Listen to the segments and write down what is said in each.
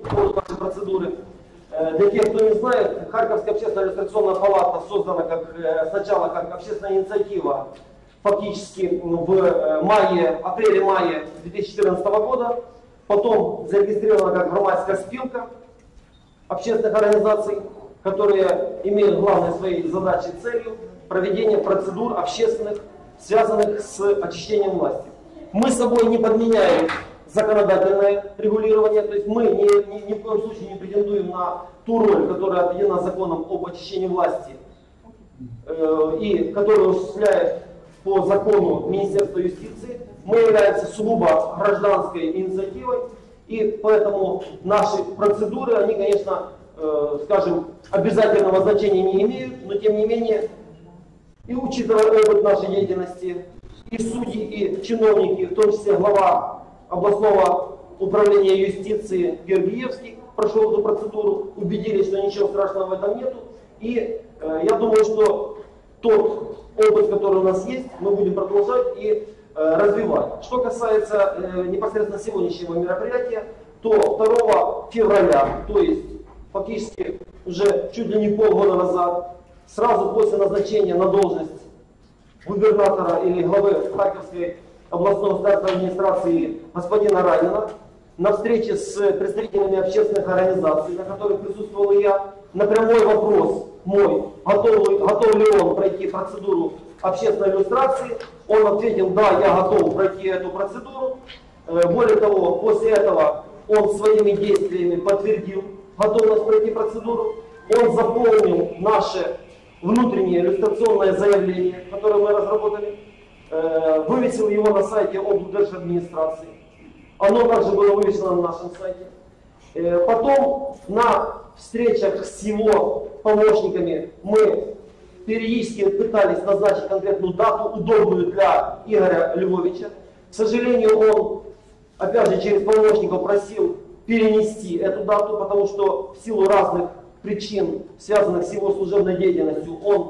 поводу нашей процедуры. Для тех, кто не знает, Харьковская общественная иллюстрационная палата создана сначала как общественная инициатива, фактически в апреле-мае 2014 года, потом зарегистрирована как громадская спилка общественных организаций, которые имеют главной своей задачей и целью проведение процедур общественных, связанных с очищением власти. Мы с собой не подменяем законодательное регулирование, то есть мы ни в коем случае не претендуем на ту роль, которая отведена законом об очищении власти и которую осуществляет по закону Министерства юстиции. Мы являемся сугубо гражданской инициативой, и поэтому наши процедуры, они, конечно, скажем, обязательного значения не имеют, но тем не менее, и учитывая опыт нашей деятельности, и судьи, и чиновники, в том числе глава областного управления юстиции Гергиевский прошел эту процедуру, убедились, что ничего страшного в этом нету. И я думаю, что тот опыт, который у нас есть, мы будем продолжать и развивать. Что касается непосредственно сегодняшнего мероприятия, то 2 февраля, то есть фактически уже чуть ли не полгода назад, сразу после назначения на должность губернатора или главы Харьковской областной государственной администрации господина Ранина, на встрече с представителями общественных организаций, на которых присутствовал и я, на прямой вопрос мой, готов ли он пройти процедуру общественной иллюстрации, он ответил: да, я готов пройти эту процедуру. Более того, после этого он своими действиями подтвердил готовность пройти процедуру. Он заполнил наше внутреннее иллюстрационное заявление, которое мы разработали, вывесил его на сайте облдержадминистрации. Оно также было вывешено на нашем сайте. Потом на встречах с его помощниками мы периодически пытались назначить конкретную дату, удобную для Игоря Львовича. К сожалению, он, опять же, через помощников просил перенести эту дату, потому что в силу разных причин, связанных с его служебной деятельностью, он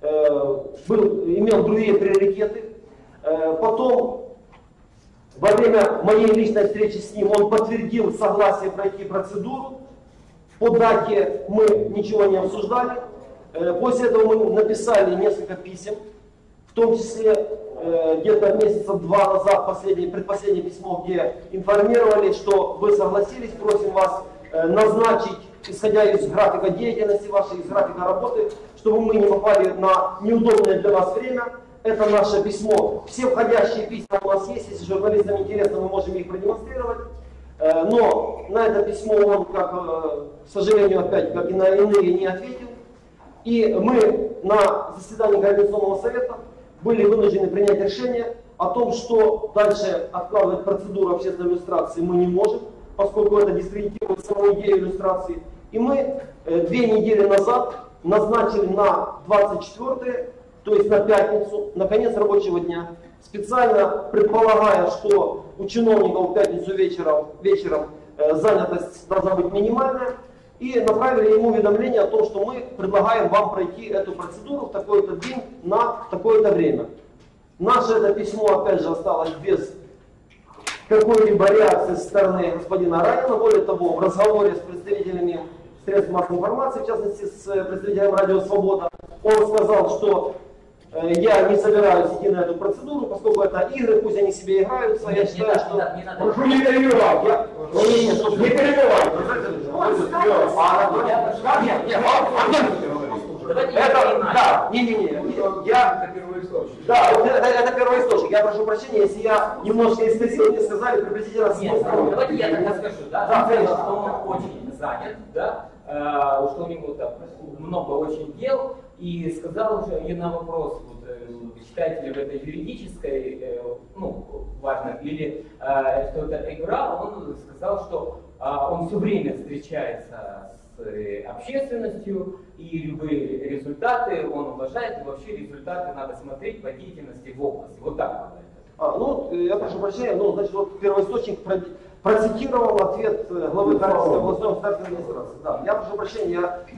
имел другие приоритеты. Потом, во время моей личной встречи с ним, он подтвердил согласие пройти процедуру. По дате мы ничего не обсуждали. После этого мы написали несколько писем, в том числе где-то месяца 2 назад предпоследнее письмо, где информировали, что вы согласились, просим вас назначить, исходя из графика деятельности вашей, из графика работы, чтобы мы не попали на неудобное для вас время. Это наше письмо. Все входящие письма у нас есть, если журналистам интересно, мы можем их продемонстрировать. Но на это письмо он, к сожалению, опять, как и на иные, не ответил. И мы на заседании Координационного совета были вынуждены принять решение о том, что дальше откладывать процедуру общественной иллюстрации мы не можем, поскольку это дискредитирует саму идею иллюстрации. И мы 2 недели назад назначили на 24-е, то есть на пятницу, на конец рабочего дня, специально предполагая, что у чиновников в пятницу вечером занятость должна быть минимальная, и направили ему уведомление о том, что мы предлагаем вам пройти эту процедуру в такой-то день на такое-то время. Наше это письмо, опять же, осталось без какой-либо реакции со стороны господина Ранина. Более того, в разговоре с представителями средств массовой информации, в частности с представителем Радио Свобода, он сказал, что я не собираюсь идти на эту процедуру, поскольку это игры, пусть они себе играются. Я считаю, что... Прошу не перебивать. Не перебивать. Это первоисточник. Я прошу прощения, если я немножко исказил, мне сказали приблизительно смысл. Давайте я тогда скажу, что он очень занят, что у него там много очень дел, и сказал уже и на вопрос, считаете ли вы это юридической, важно, или что это игра, он сказал, что он все время встречается с общественностью, и любые результаты он уважает, и вообще результаты надо смотреть по деятельности в области. Вот так вот. Я прошу прощения, значит, вот первоисточник процитировал ответ главы Харьковской областной государственной администрации. Да, я прошу прощения,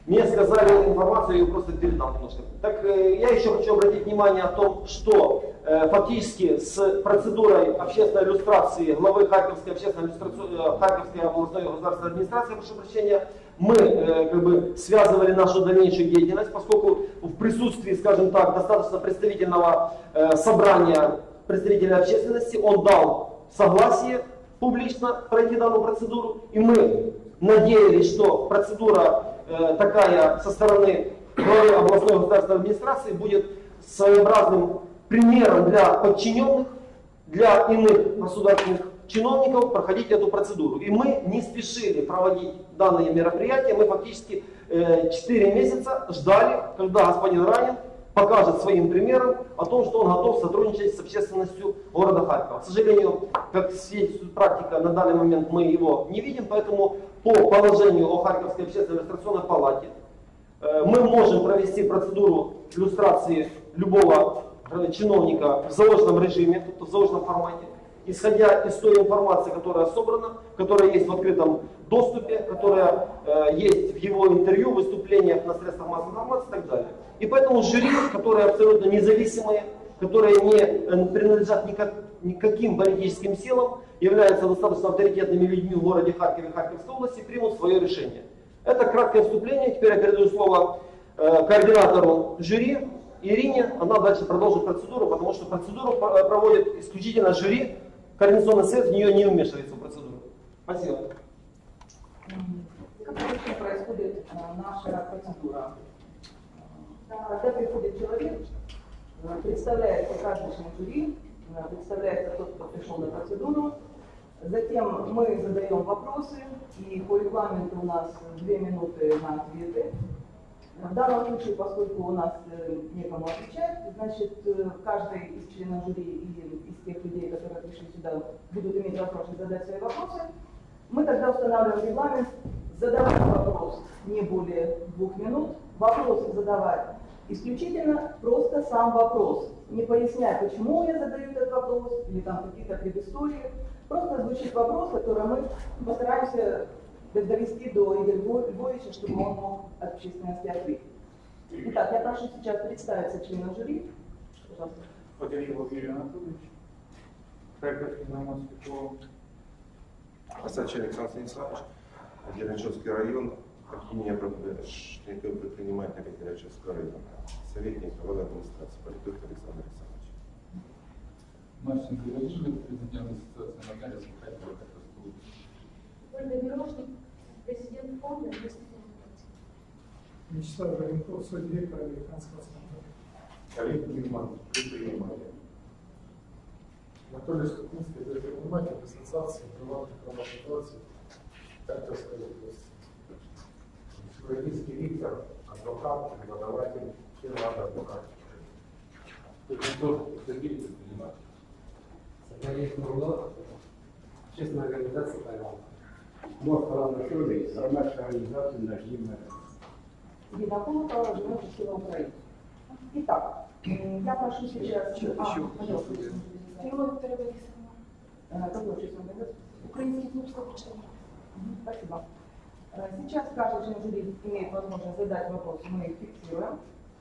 Мне сказали информацию, я ее просто передам немножко. Так я еще хочу обратить внимание о том, что фактически с процедурой общественной иллюстрации главы Харьковской Харьковской областной государственной администрации, прошу прощения, мы как бы связывали нашу дальнейшую деятельность, поскольку в присутствии, скажем так, достаточно представительного собрания представителей общественности он дал согласие публично пройти данную процедуру, и мы надеялись, что процедура такая со стороны главы областной государственной администрации будет своеобразным примером для подчиненных, для иных государственных чиновников проходить эту процедуру. И мы не спешили проводить данные мероприятия, мы фактически 4 месяца ждали, когда господин Ранин покажет своим примером о том, что он готов сотрудничать с общественностью города Харькова. К сожалению, как свидетельствует практика, на данный момент мы его не видим, поэтому по положению о Харьковской общественной иллюстрационной палате мы можем провести процедуру иллюстрации любого чиновника в заочном режиме, в заочном формате, исходя из той информации, которая собрана, которая есть в открытом доступе, которая есть в его интервью, выступлениях на средствах массовой информации и так далее. И поэтому жюри, которые абсолютно независимые, которые не принадлежат никаким политическим силам, являются достаточно авторитетными людьми в городе Харькове и Харьковской области, примут свое решение. Это краткое вступление. Теперь я передаю слово координатору жюри Ирине. Она дальше продолжит процедуру, потому что процедуру проводит исключительно жюри. Координационный совет в нее не вмешивается в процедуру. Спасибо. Как обычно происходит наша процедура? Когда приходит человек, представляется каждый член жюри, представляется тот, кто пришел на процедуру, затем мы задаем вопросы, и по регламенту у нас 2 минуты на ответы. В данном случае, поскольку у нас некому отвечать, значит, каждый из членов жюри и из тех людей, которые пришли сюда, будут иметь возможность задать свои вопросы. Мы тогда устанавливаем регламент, задавать вопрос не более 2 минут, вопросы задавать исключительно просто сам вопрос, не поясняя, почему я задаю этот вопрос, или там какие-то предыстории. Просто звучит вопрос, который мы постараемся довести до Игоря Львовича, чтобы он мог от общественности ответить. Итак, я прошу сейчас представиться членам жюри. Пожалуйста. Погорелов Юрий Анатольевич, Харьковский громадский форум. Осадчий Александр Станиславович, Геленджикский район, от имени предпринимателя Геленджикского района, советник главы администрации, политрук Александр Александрович. Марченко Владимир, президент ассоциации нотариусов Харькова. Ольга Мирошник, президент фонда Вячеслав Горенков, директор американского центра. Олег Герман, предприниматель. Анатолий Ступинский, предприниматель ассоциации приватных работодателей Харьковской области. Украинский Виктор, адвокат, преподаватель, член адвоката. Сергей предприниматель. Сергей Мурлов, общественная организация «Тайвань». Мозг Анатолий, громадская организация «Наждимая». Единоколова, живет в Украине. Итак, я прошу сейчас... пожалуйста. Фирма Виктория Борисовна. Какой общественный организация? Украинский клуб «Скобочный». Спасибо. Сейчас каждый член жюри имеет возможность задать вопросы, мы их фиксируем.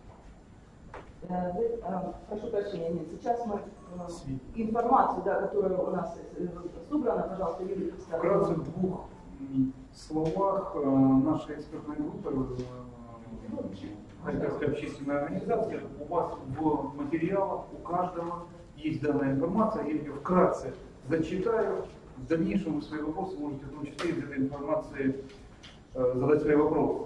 Прошу прощения, нет, сейчас мы информацию, да, которая у нас собрана, пожалуйста, Юрий, Вкратце в 2 словах наша экспертная группа Харьковская общественная организация, у вас в материалах у каждого есть данная информация, я ее вкратце зачитаю. В дальнейшем вы свои вопросы можете в том числе из этой информации задать свои вопросы.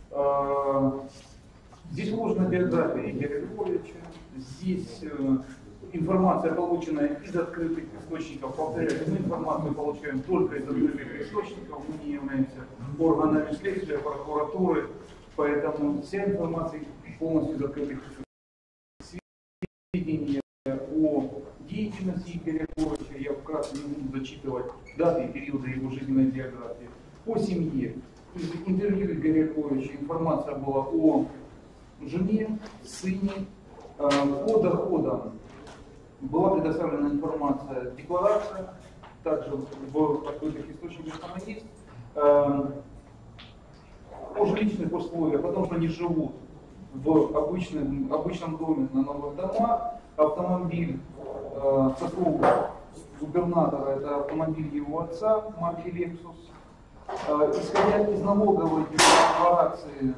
Здесь вложена биография Игоря Львовича, здесь информация, полученная из открытых источников. Повторяю, мы информацию получаем только из открытых источников, мы не являемся органами следствия, прокуратуры, поэтому вся информация полностью из открытых источников. Сведения о деятельности Игоря Львовича я вкратце не буду зачитывать даты и периоды его жизненной биографии. По семье. Из интервью Игоря Львовича информация была о жене, сыне. По доходам была предоставлена информация, декларация, также в открытых источниках она есть. О жилищных жизненных условиях, о том, что они живут в обычном доме на новых домах. Автомобиль со слов губернатора, это автомобиль его отца, марки Lexus. Исходя из налоговой декларации,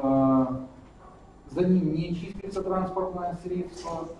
за ним не числится транспортное средство.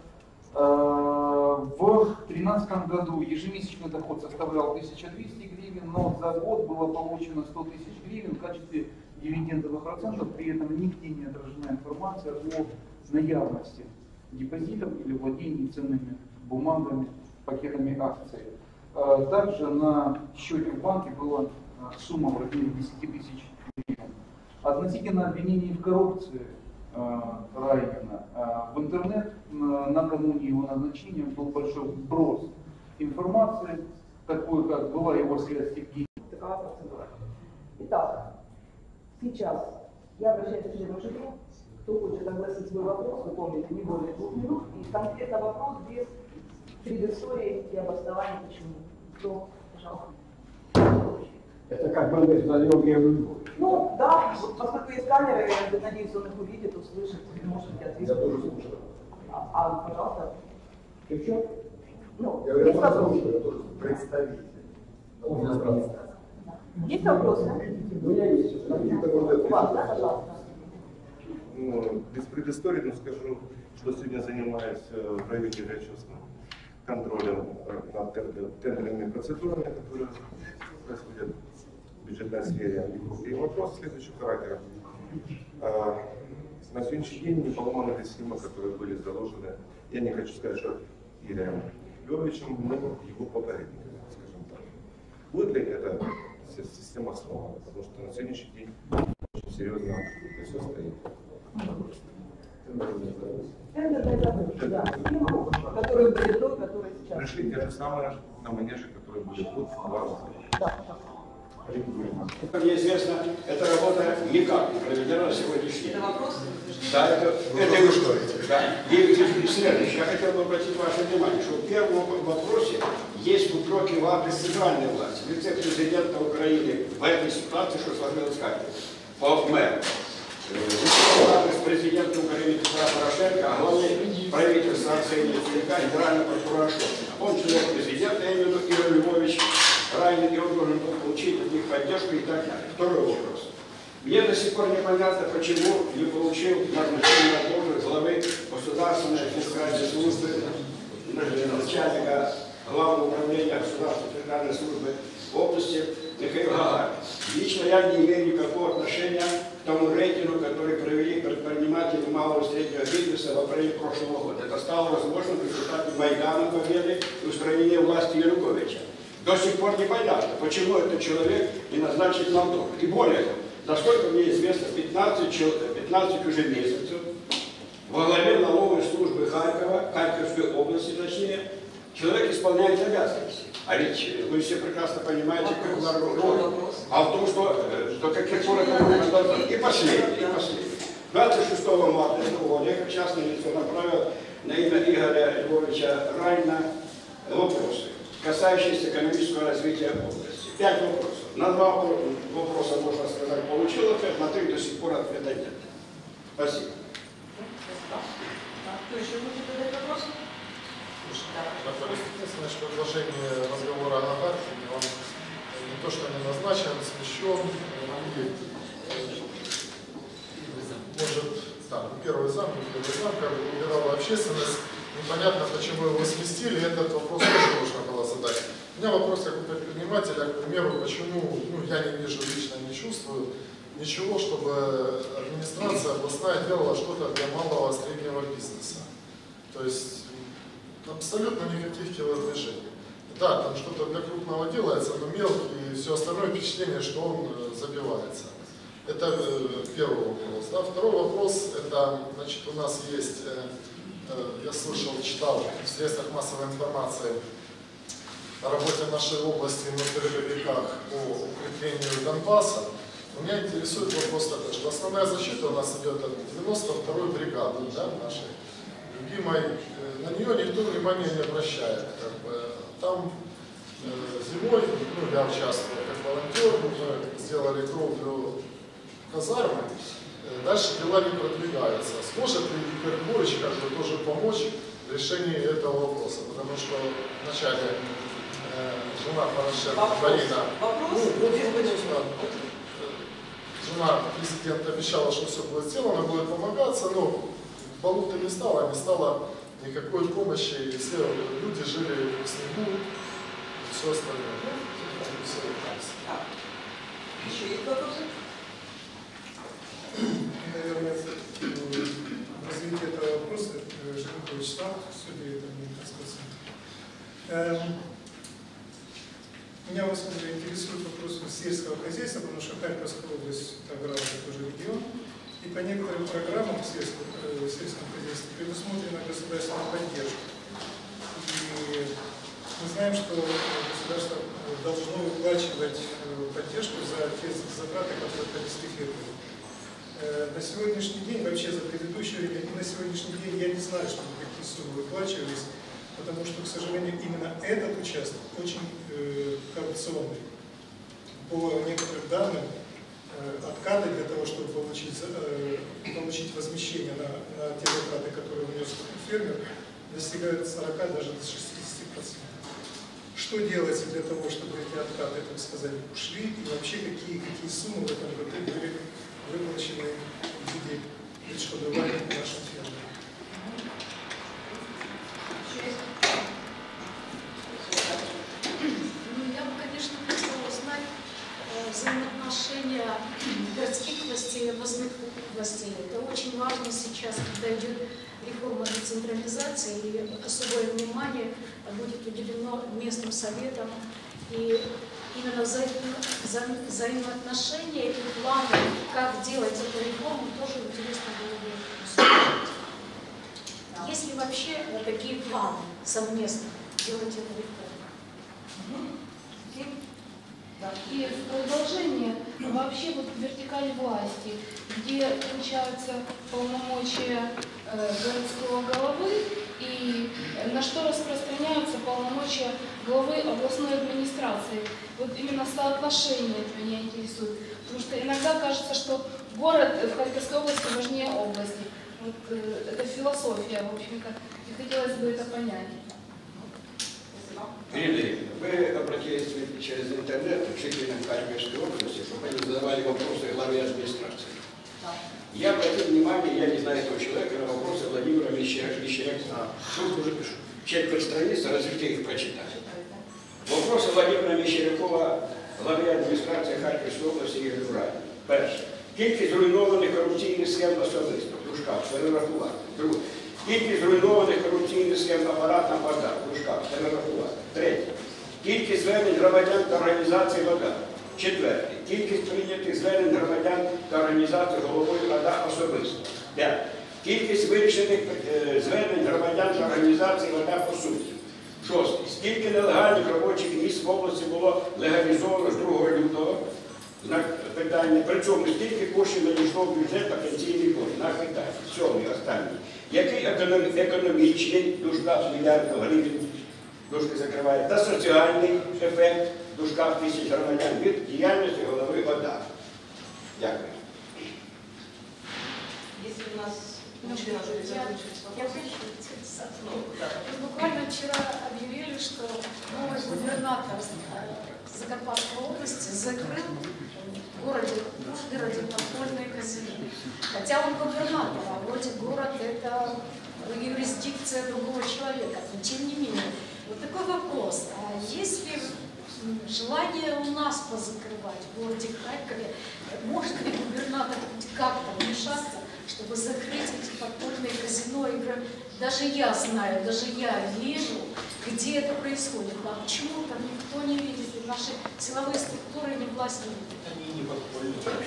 В 2013 году ежемесячный доход составлял 1200 гривен, но за год было получено 100 тысяч гривен в качестве дивидендовых процентов, при этом нигде не отражена информация о наявности депозитов или владении ценными бумагами, пакетами акций. Также на счете в банке была сумма в размере 10 тысяч гривен. Относительно обвинений в коррупции Райнина, в интернет накануне его назначения был большой вброс информации, такой как была его связь с Евгением. Такова процедура. Итак, сейчас я обращаюсь к членам жюри. Кто хочет огласить свой вопрос, вы помните, не более 2 минут. И конкретно вопрос без предыстории и обоснований почему. Кто, пожалуйста. Это как бы мы задаем любовь. Ну, да, вот поскольку есть камеры, я надеюсь, он их увидит, услышит, может быть, ответит. Я тоже слушаю. Пожалуйста. Ты что? Ну, Я есть говорю, вопросы? я тоже представитель. У меня справа. Есть вопросы? У меня есть. У вас, да, пожалуйста. Ну, без предыстории, но скажу, что сегодня занимаюсь в районе Грачевского контролем над тендерными процедурами, которые происходят в бюджетной сфере. И вопрос следующего характера. На сегодняшний день не поломаны эти схемы, которые были заложены, я не хочу сказать, что Игорем Львовичем, но его попередниками, скажем так. Будет ли эта система сломана? Потому что на сегодняшний день очень серьезно это все стоит. Тендерные задачи, да. Схема, которые были до, которые сейчас. Пришли те же самые на манеже, которые были тут в 2 раза. Да. Как мне известно, эта работа никак не проведена на сегодняшний день. Это вопрос? Да, это вы что? Да. И следующее, я хотел бы обратить ваше внимание, что в первом вопросе есть упреки в адрес центральной власти, в лице президента Украины в этой ситуации, что сложилось как по мэру. В адрес президента Украины Петра Порошенко, а главное правительство Арсения Яценюка, генерального прокурора Шохина. Он член президента, я имею в виду Игорь Львович Райнин, и он должен был получить от них поддержку и так далее. Второй вопрос. Мне до сих пор непонятно, почему не получил назначение на должность главы государственной фискальной службы, начальника главного управления государственной фискальной службы в области Михаил Гагарин. Лично я не имею никакого отношения к тому рейтингу, который провели предприниматели малого и среднего бизнеса в апреле прошлого года. Это стало возможным в результате Майдана Победы и устранения власти Януковича. До сих пор непонятно, почему этот человек не назначен на должность. И более того, насколько мне известно, 15 уже месяцев во главе налоговой службы Харькова, Харьковской области точнее, человек исполняет обязанности. А ведь вы все прекрасно понимаете, как народ. А в том, что до каких пор это будет должно. И последний. 26 марта этого года я как частное лицо направил на имя Игоря Львовича Райнина вопросы, касающиеся экономического развития области. 5 вопросов. На 2 вопроса, можно сказать, получил ответ, на 3 до сих пор ответа нет. Спасибо. Кто еще будет задать вопрос? Единственное, что предложение разговора о Гагарине, он не то, что не назначен, смещен, может, там, первый зам, как бы убирала общественность, непонятно, почему его сместили, этот вопрос тоже нужно было задать. У меня вопрос как у предпринимателя, к примеру, почему, я не вижу, лично не чувствую ничего, чтобы администрация областная делала что-то для малого и среднего бизнеса. То есть абсолютно никаких телодвижений. Да, там что-то для крупного делается, но мелкий и все остальное впечатление, что он забивается. Это первый вопрос. Да. Второй вопрос, это, значит, у нас есть, я слышал, читал в средствах массовой информации о работе нашей области на передовиках по укреплению Донбасса. Меня интересует вопрос такой, что основная защита у нас идет от 92-й бригады, да, нашей любимой. На нее никто внимания не обращает. Там зимой, я участвовал как волонтер, мы сделали кровлю казармы, дальше дела не продвигаются. Сможет ли Игорь Григорьевич как бы тоже помочь в решении этого вопроса? Потому что вначале жена Порошенко, Марина, жена президента обещала, что все будет сделано, будет помогаться, но балу-то не стало никакой помощи, и все люди жили в снегу и все остальное. Еще есть вопросы? Наверное, развитие этого вопроса Жиринович сам судья, это не сказать. Меня в основном интересует вопрос сельского хозяйства, потому что Харьковская область – это аграрный тоже регион. И по некоторым программам в сельском хозяйстве предусмотрена государственная поддержка. И мы знаем, что государство должно выплачивать поддержку за те затраты, которые понесли фермеры. На сегодняшний день, вообще за предыдущее время и на сегодняшний день я не знаю, чтобы какие суммы выплачивались, потому что, к сожалению, именно этот участок очень коррупционный. По некоторым данным, откаты для того, чтобы получить возмещение на те затраты, которые внес фермер, достигают 40, даже до 60%. Что делается для того, чтобы эти откаты, так сказать, ушли, и вообще какие суммы в этом году были выплачены в виде відшкодування нашим фермерам? Я бы, конечно, хотела узнать взаимоотношения городских властей и областных властей. Это очень важно сейчас, когда идет реформа децентрализации, и особое внимание будет уделено местным советам. И именно взаимоотношения и планы, как делать эту реформу, тоже интересно было бы услышать. Есть ли вообще такие планы совместно делать эту реформу? И в продолжение вообще вот вертикаль власти, где получаются полномочия городского головы и на что распространяются полномочия главы областной администрации. Вот именно соотношение это меня интересует, потому что иногда кажется, что город в Харьковской области важнее области. Вот, это философия, в общем-то, и хотелось бы это понять. Вы обратились через интернет к жителям Харьковской области, чтобы они задавали вопросы главе администрации. Я обратил внимание, я не знаю этого человека, на вопросы Владимира Мещерякова. Четверть страниц, разрешите их прочитать. Вопросы Владимира Мещерякова, главі адміністрації Харківської області і регіону. Перше. Кількість зруйнованих корупційних схем особисто, в дужках, перерахувати. Друге. Кількість зруйнованих корупційних схем апарат на базар, в дужках, перерахувати. Третє. Кількість звернень громадян та організацій ОДА. Четверте. Кількість прийнятих звернень громадян та організацій головою ОДА особисто. П'яте. Кількість вирішених звернень громадян та організацій ОДА по суті. Шосте. Скільки нелегальних робочих місць в області було легалізовано з 2 лютого? Знак питання. При цьому скільки коштів надійшло в бюджет потенційний кошт? Знак питання. Сьомий, останній. Який економічний, дужка мільярдів гривень, дужки закриває, та соціальний ефект, в дужках тисяч громадян від діяльності голови ОДА? Дякую. Если у нас мужчина уже закончится вопрос. Буквально вчера объявили, что новый губернатор Закарпатской области закрыл в городе подпольные казино. Хотя он губернатор, а вроде город это юрисдикция другого человека. Но тем не менее, вот такой вопрос. А есть ли желание у нас позакрывать в городе Харькове? Может ли губернатор как-то вмешаться, чтобы закрыть эти подпольные казино? Даже я знаю, даже я вижу, где это происходит. А почему-то никто не видит, и наши силовые структуры не власть не видят. Они не подпольные.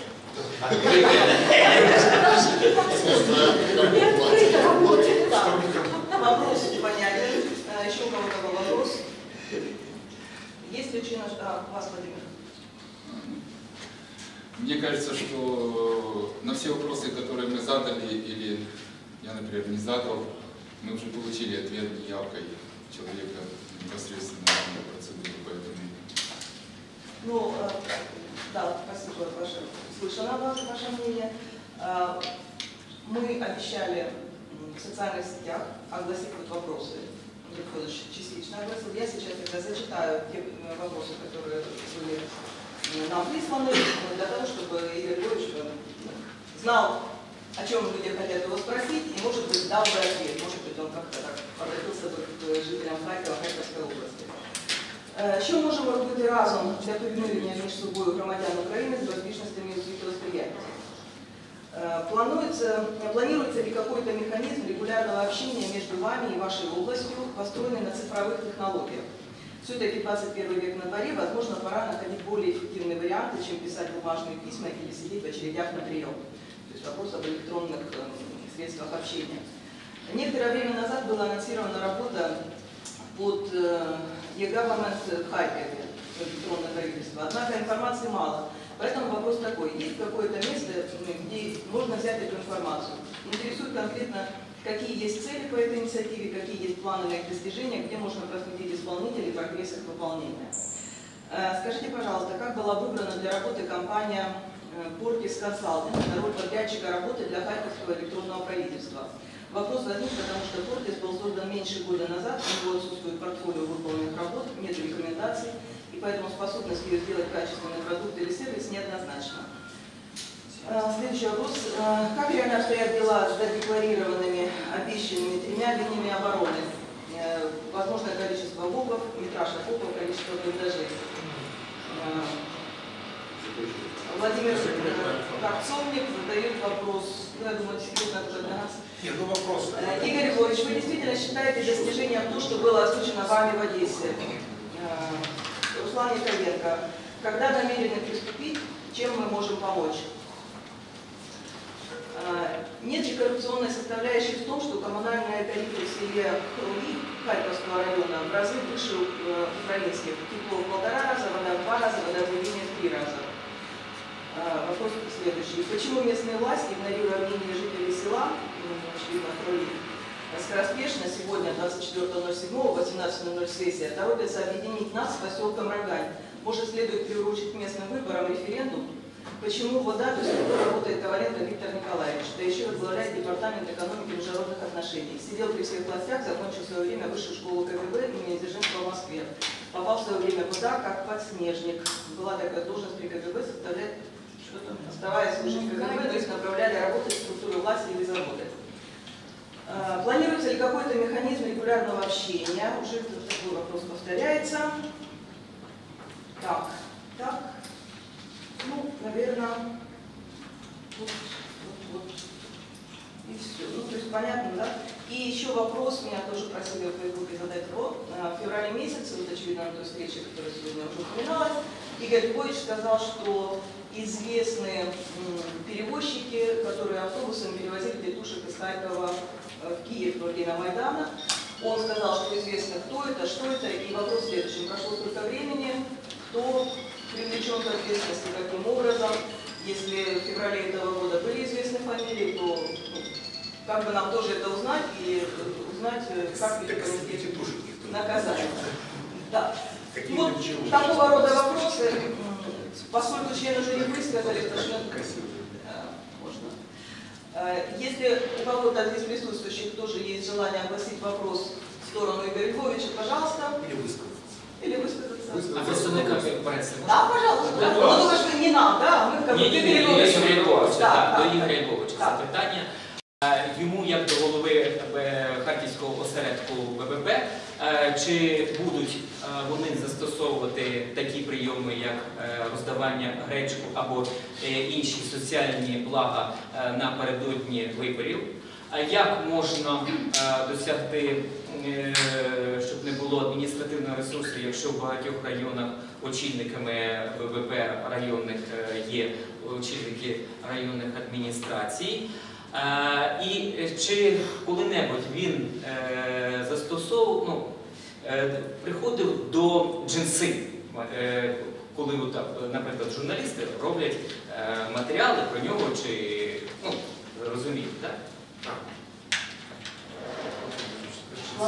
Не открыто работает. Вопрос понятен. Еще у кого-то был вопрос. Есть ли член вас, Владимир? Мне кажется, что на все вопросы, которые мы задали, или я, например, не задал, мы уже получили ответ неявкой человека непосредственно на процедуру, поэтому Ну, да, спасибо, слышно ваше мнение. Мы обещали в социальных сетях огласить вот вопросы. Николай частично огласил. Я сейчас тогда зачитаю те вопросы, которые были нам присланы, для того, чтобы Игорь Львович знал, о чем люди хотят его спросить, и, может быть, дал бы ответ. Может быть, он как-то так обратился бы к жителям Харькова, Харьковской области. Що може робити разом для примирення між собою громадян України з розбіжностями у світовосприятии? Планируется ли какой-то механизм регулярного общения между вами и вашей областью, построенный на цифровых технологиях? Все-таки 21 век на дворе, возможно, пора находить более эффективные варианты, чем писать бумажные письма или сидеть в очередях на прием. То есть вопрос об электронных средствах общения. Некоторое время назад была анонсирована работа под e-government в Харькове, электронное правительство. Однако информации мало. Поэтому вопрос такой. Есть какое-то место, где можно взять эту информацию? Интересует конкретно, какие есть цели по этой инициативе, какие есть планы на их достижения, где можно проследить исполнителей и прогресс их выполнения. Скажите, пожалуйста, как была выбрана для работы компания Portis Consulting на роль подрядчика работы для Харьковского электронного правительства? Вопрос возник, потому что Portis был создан меньше года назад, у него отсутствует портфолио выполненных работ, нет рекомендаций, и поэтому способность ее сделать качественный продукт или сервис неоднозначна. Следующий вопрос. Как реально обстоят дела с задекларированными обещанными 3 линиями обороны? Возможное количество ВОПов, метраж ОКОПов, количество блиндажей. Владимир Кравцовник задает вопрос, я думаю, серьезно это для нас. Нет, ну вопрос. Игорь Львович, вы действительно считаете достижением то, что было озвучено вами в Одессе? Руслан Яковенко, когда намерены приступить, чем мы можем помочь? Нет ли коррупционной составляющей в том, что коммунальные тарифы в селе Хрули Харьковского района в разы выше украинских? Тепло в 1,5 раза, вода в 2 раза, водоотведение в 3 раза. Вопрос следующий. Почему местные власти, игнорируя мнение жителей села, очевидно, Хрули, скороспешно сегодня, 24.07, 18.00 сессия, торопятся объединить нас с поселком Рогань? Может, следует приурочить к местным выборам референдум? Почему вода до сих пор работает Коваленко Виктор Николаевич, да еще возглавляет Департамент экономики и международных отношений? Сидел при всех властях, закончил в свое время высшую школу КГБ имени Дзержинского в Москве. Попал в свое время туда как подснежник. Была такая должность при КГБ, составляет что-то, оставаясь служить в КГБ, но их направляли работать в структуру власти или заводы. Планируется ли какой-то механизм регулярного общения? Уже такой вопрос повторяется. Так. Ну, наверное, вот. И все. Ну, то есть понятно, да? И еще вопрос, меня тоже просили в Фейсбуке задать его. В феврале месяце, вот очевидно на той встрече, которая сегодня уже упоминалась, Игорь Львович сказал, что известные перевозчики, которые автобусами перевозили детушек из Харькова в Киев во время Майдана, он сказал, что известно, кто это, что это, и вопрос следующий. Прошло столько времени, кто привлечен к ответственности, каким образом. Если в феврале этого года были известны фамилии, то как бы нам тоже это узнать и узнать, как ведь наказание. Да. Вот такого рода вопросы, поскольку члены жюри высказали, что можно. Если у кого-то из присутствующих тоже есть желание огласить вопрос в сторону Игоря Львовича, пожалуйста. Или высказаться. А представникам прессы? Да, пожалуйста. Ну, думаю, що не нам, да? Ми как бы Ігоря Львовича. До Ігоря Львовича запитання. Йому, як до голови Харківського осередку ВВП, чи будуть вони застосовувати такі прийоми, як роздавання гречку або інші соціальні блага напередодні виборів? Як можна досягти, щоб не було адміністративного ресурсу, якщо в багатьох районах очільниками ВВП районних є очільники районних адміністрацій? І чи коли-небудь він приходив до джинси, коли, наприклад, журналісти роблять матеріали про нього, чи, розуміють, так?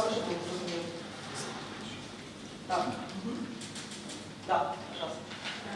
Да, пожалуйста.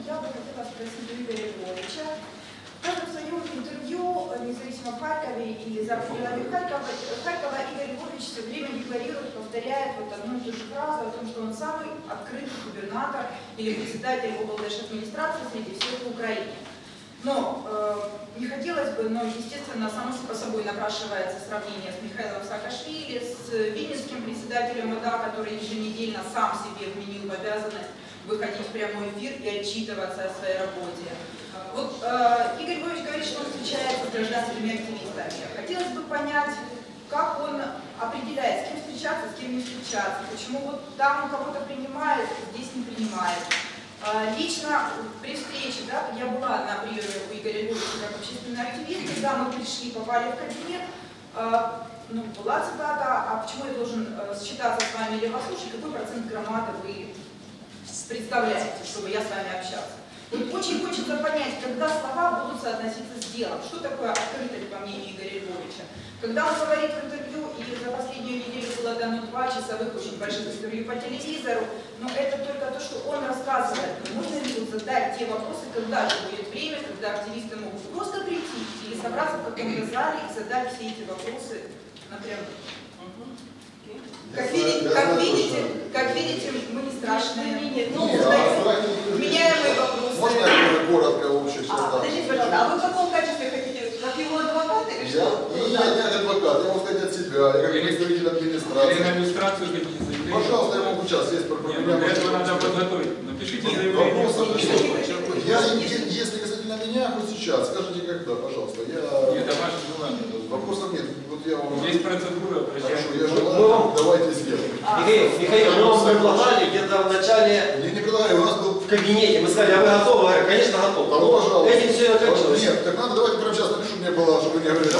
я бы хотела спросить у Игоря Львовича. Также в своем интервью, независимо в Харькове или за пределами Харькова, Игорь Львович все время декларирует, повторяет вот одну и ту же фразу о том, что он самый открытый губернатор или председатель облдержадминистрации среди всех в Украине. Но не хотелось бы, но естественно, само собой напрашивается сравнение с Михаилом Саакашвили, с винницким председателем ОДА, который еженедельно сам себе вменил в обязанность выходить в прямой эфир и отчитываться о своей работе. Вот Игорь Львович говорит, что он встречается с гражданскими активистами. Хотелось бы понять, как он определяет, с кем встречаться, с кем не встречаться, почему вот там он кого-то принимает, здесь не принимает. Лично при встрече, да, я была на приеме у Игоря Львовича как общественный активист, когда мы пришли, попали в кабинет, была цитата: а почему я должен считаться с вами или вас слушать, какой процент громады вы представляете, чтобы я с вами общался. Вот очень хочется понять, когда слова будут соотноситься с делом. Что такое открытость, по мнению Игоря Львовича? Когда он говорит в интервью, и за последнюю неделю было дано 2 часовых очень больших интервью по телевизору, но это только то, что он рассказывает. Можно ли тут задать те вопросы, когда же будет время, когда активисты могут просто прийти или собраться в каком-то зале и задать все эти вопросы напрямую? Как видите, мы не страшные. Вменяемые вопросы. Можно я коротко общее все так? Подождите, пожалуйста, а вы в каком качестве хотите? Как его адвокат или что? Я не адвокат, я могу сказать от себя, я как представитель администрации. Или на иллюстрацию какие заявления? Пожалуйста, я могу сейчас, есть про меня. Для этого надо подготовить. Напишите заявление. Если касательно меня, хоть сейчас, скажите когда, пожалуйста. Нет, это ваше желание. Вопросов нет. Вот я вам... Есть процедура. Хорошо, я желаю, давайте сделаем. Михаил, мы вам предлагали где-то в начале... Не предлагали, у нас был... В кабинете, мы сказали, а вы готовы? Я говорю, конечно, готов. Ну, пожалуйста. Этим все и закончилось. Нет, так надо, давайте прямо сейчас напишу, мне было, чтобы не говорили.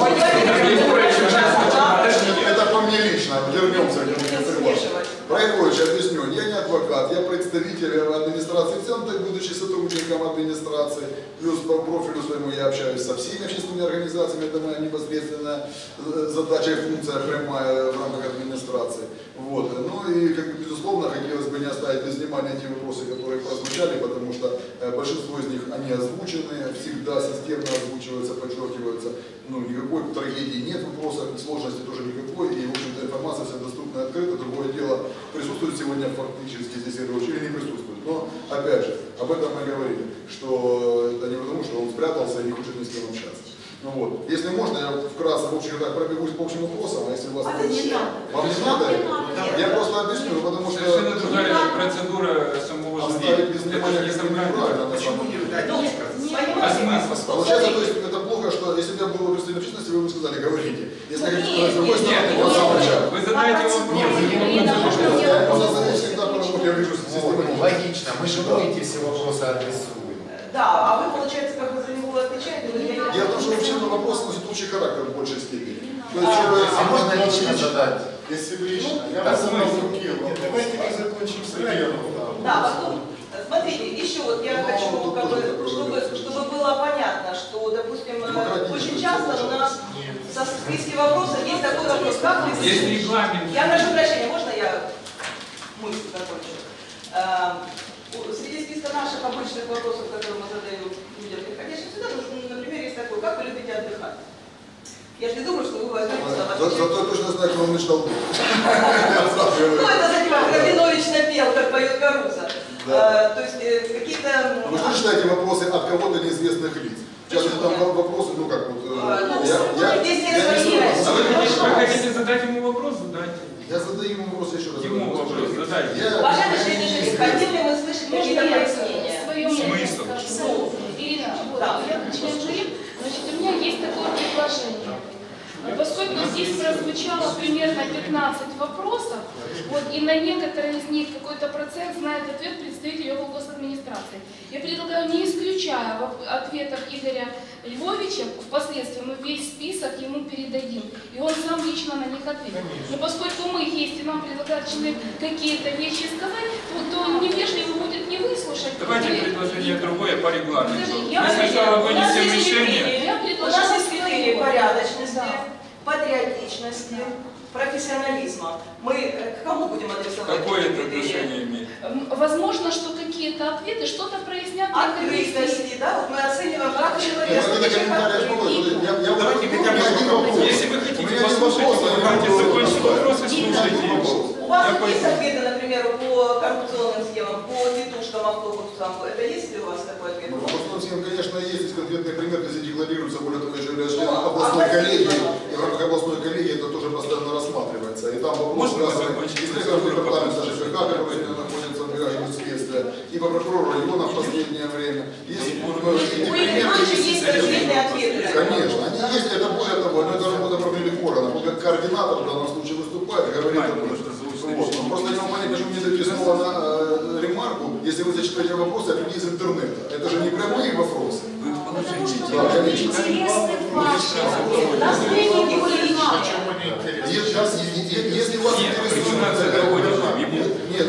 Это по мне лично, вернемся к этому. Про Егоровича объясню. Я не адвокат, я представитель администрации центра, будучи сотрудником администрации, плюс по профилю своему я общаюсь со всеми общественными организациями, это моя непосредственная задача и функция прямая в рамках администрации. Вот. Ну и, безусловно, хотелось бы не оставить без внимания те вопросы, которые прозвучали, потому что большинство из них, они озвучены, всегда системно озвучиваются, подчеркиваются. Ну, никакой трагедии нет в вопросах, сложности тоже никакой, и, в общем-то, информация вся доступна и открыта. Другое дело, присутствует сегодня фактически здесь или не присутствует. Но, опять же, об этом мы говорили, что это не потому, что он спрятался и не хочет ни с кем общаться. Ну вот. Если можно, я вкратце в общем, так, пробегусь по общим вопросам, а если у вас... Вам не надо? Я просто объясню, потому что... Совершенно другая процедура самого оставить без внимания как неправильно. Почему не дать А смысл? Получается, то есть это плохо, что если бы я был представителем общественности, вы бы сказали, говорите. Если хотите сказать с другой стороны, я сам начал. Вы задаете вопрос. Я всегда по работе, я вижу систематически. Логично, мы же эти все вопросы адресуем. Да, а вы, получается, как бы за него отвечаете? Я думаю, что вообще вопрос носит общий характер в большей степени. А можно лично задать? Если вы лично, я вас задал другие вопросы. Давайте мы закончим с этим. Да, потом, смотрите, еще вот я хочу, как бы, чтобы было понятно, что, допустим, очень часто у нас в списке вопросов есть такой вопрос, как вы... Есть регламент. Я прошу прощения, можно я мысль закончу? Среди списка наших обычных вопросов, которые мы задаем людям, приходящим сюда, например, есть такой: как вы любите отдыхать? Я же не думаю, что вы возьмете на Зато я точно знаю, кто он мечтал. Ну, это за него Рабинович напел, как поет Каруза. То есть какие-то... Вы что читаете вопросы от кого-то неизвестных лиц? Сейчас там вопросы, ну как вот... Вы хотите задать ему вопрос? Задайте. Я задаю ему вопрос еще раз. Ему вопрос задайте. Уважаемый член, хотим ли мы слышать какие-то пояснения? Смысл? Ирина, вот, я член жюри, значит, у меня есть такое предложение. Поскольку здесь прозвучало примерно 15 вопросов, вот, и на некоторые из них какой-то процент знает ответ представителей облгосадминистрации, я предлагаю, не исключая ответов Игоря Львовича, впоследствии мы весь список ему передадим, и он сам лично на них ответит. Но поскольку мы есть, и нам предлагает человек какие-то вещи сказать, то невежливо будет не выслушать. Давайте предложение другое по регламенту. Мы сначала вынесем решение. У нас есть критерии порядочности, патриотичности, профессионализма, мы к кому будем адресовать? Какое это отношение имеет? Возможно, что какие-то ответы что-то прояснят. Открытости, да? Вот мы оцениваем как человека. Давайте хотя бы один вопрос. Если вы хотите послушать, давайте закончим вопрос и слушайте. У вас есть ответы, например, по коррупционным схемам, по тетушкам, автобусам? Это есть ли у вас такой ответ? Ну, по коррупционным схемам, конечно, есть конкретный пример, если декларируется, более того, еще член областной коллегии, и в рамках областной коллегии это тоже постоянно рассматривается. И там вопрос связан и с директором департамента ЖКХ, который находится в миражном следствии, и по прокурору района в последнее время. Есть конкретные ответы. Конечно, они есть, это более того, но это работа профильных органов. Как координатор в данном случае выступает, говорит об этом. Вот. Но просто не могу понять, почему не дадите снова на ремарку, если вы зачитаете вопросы от людей из интернета. Это же не прямые вопросы. Потому что да, конечно. интересны ваши ответы. Нас тренинги были Если вас интересует... Нет.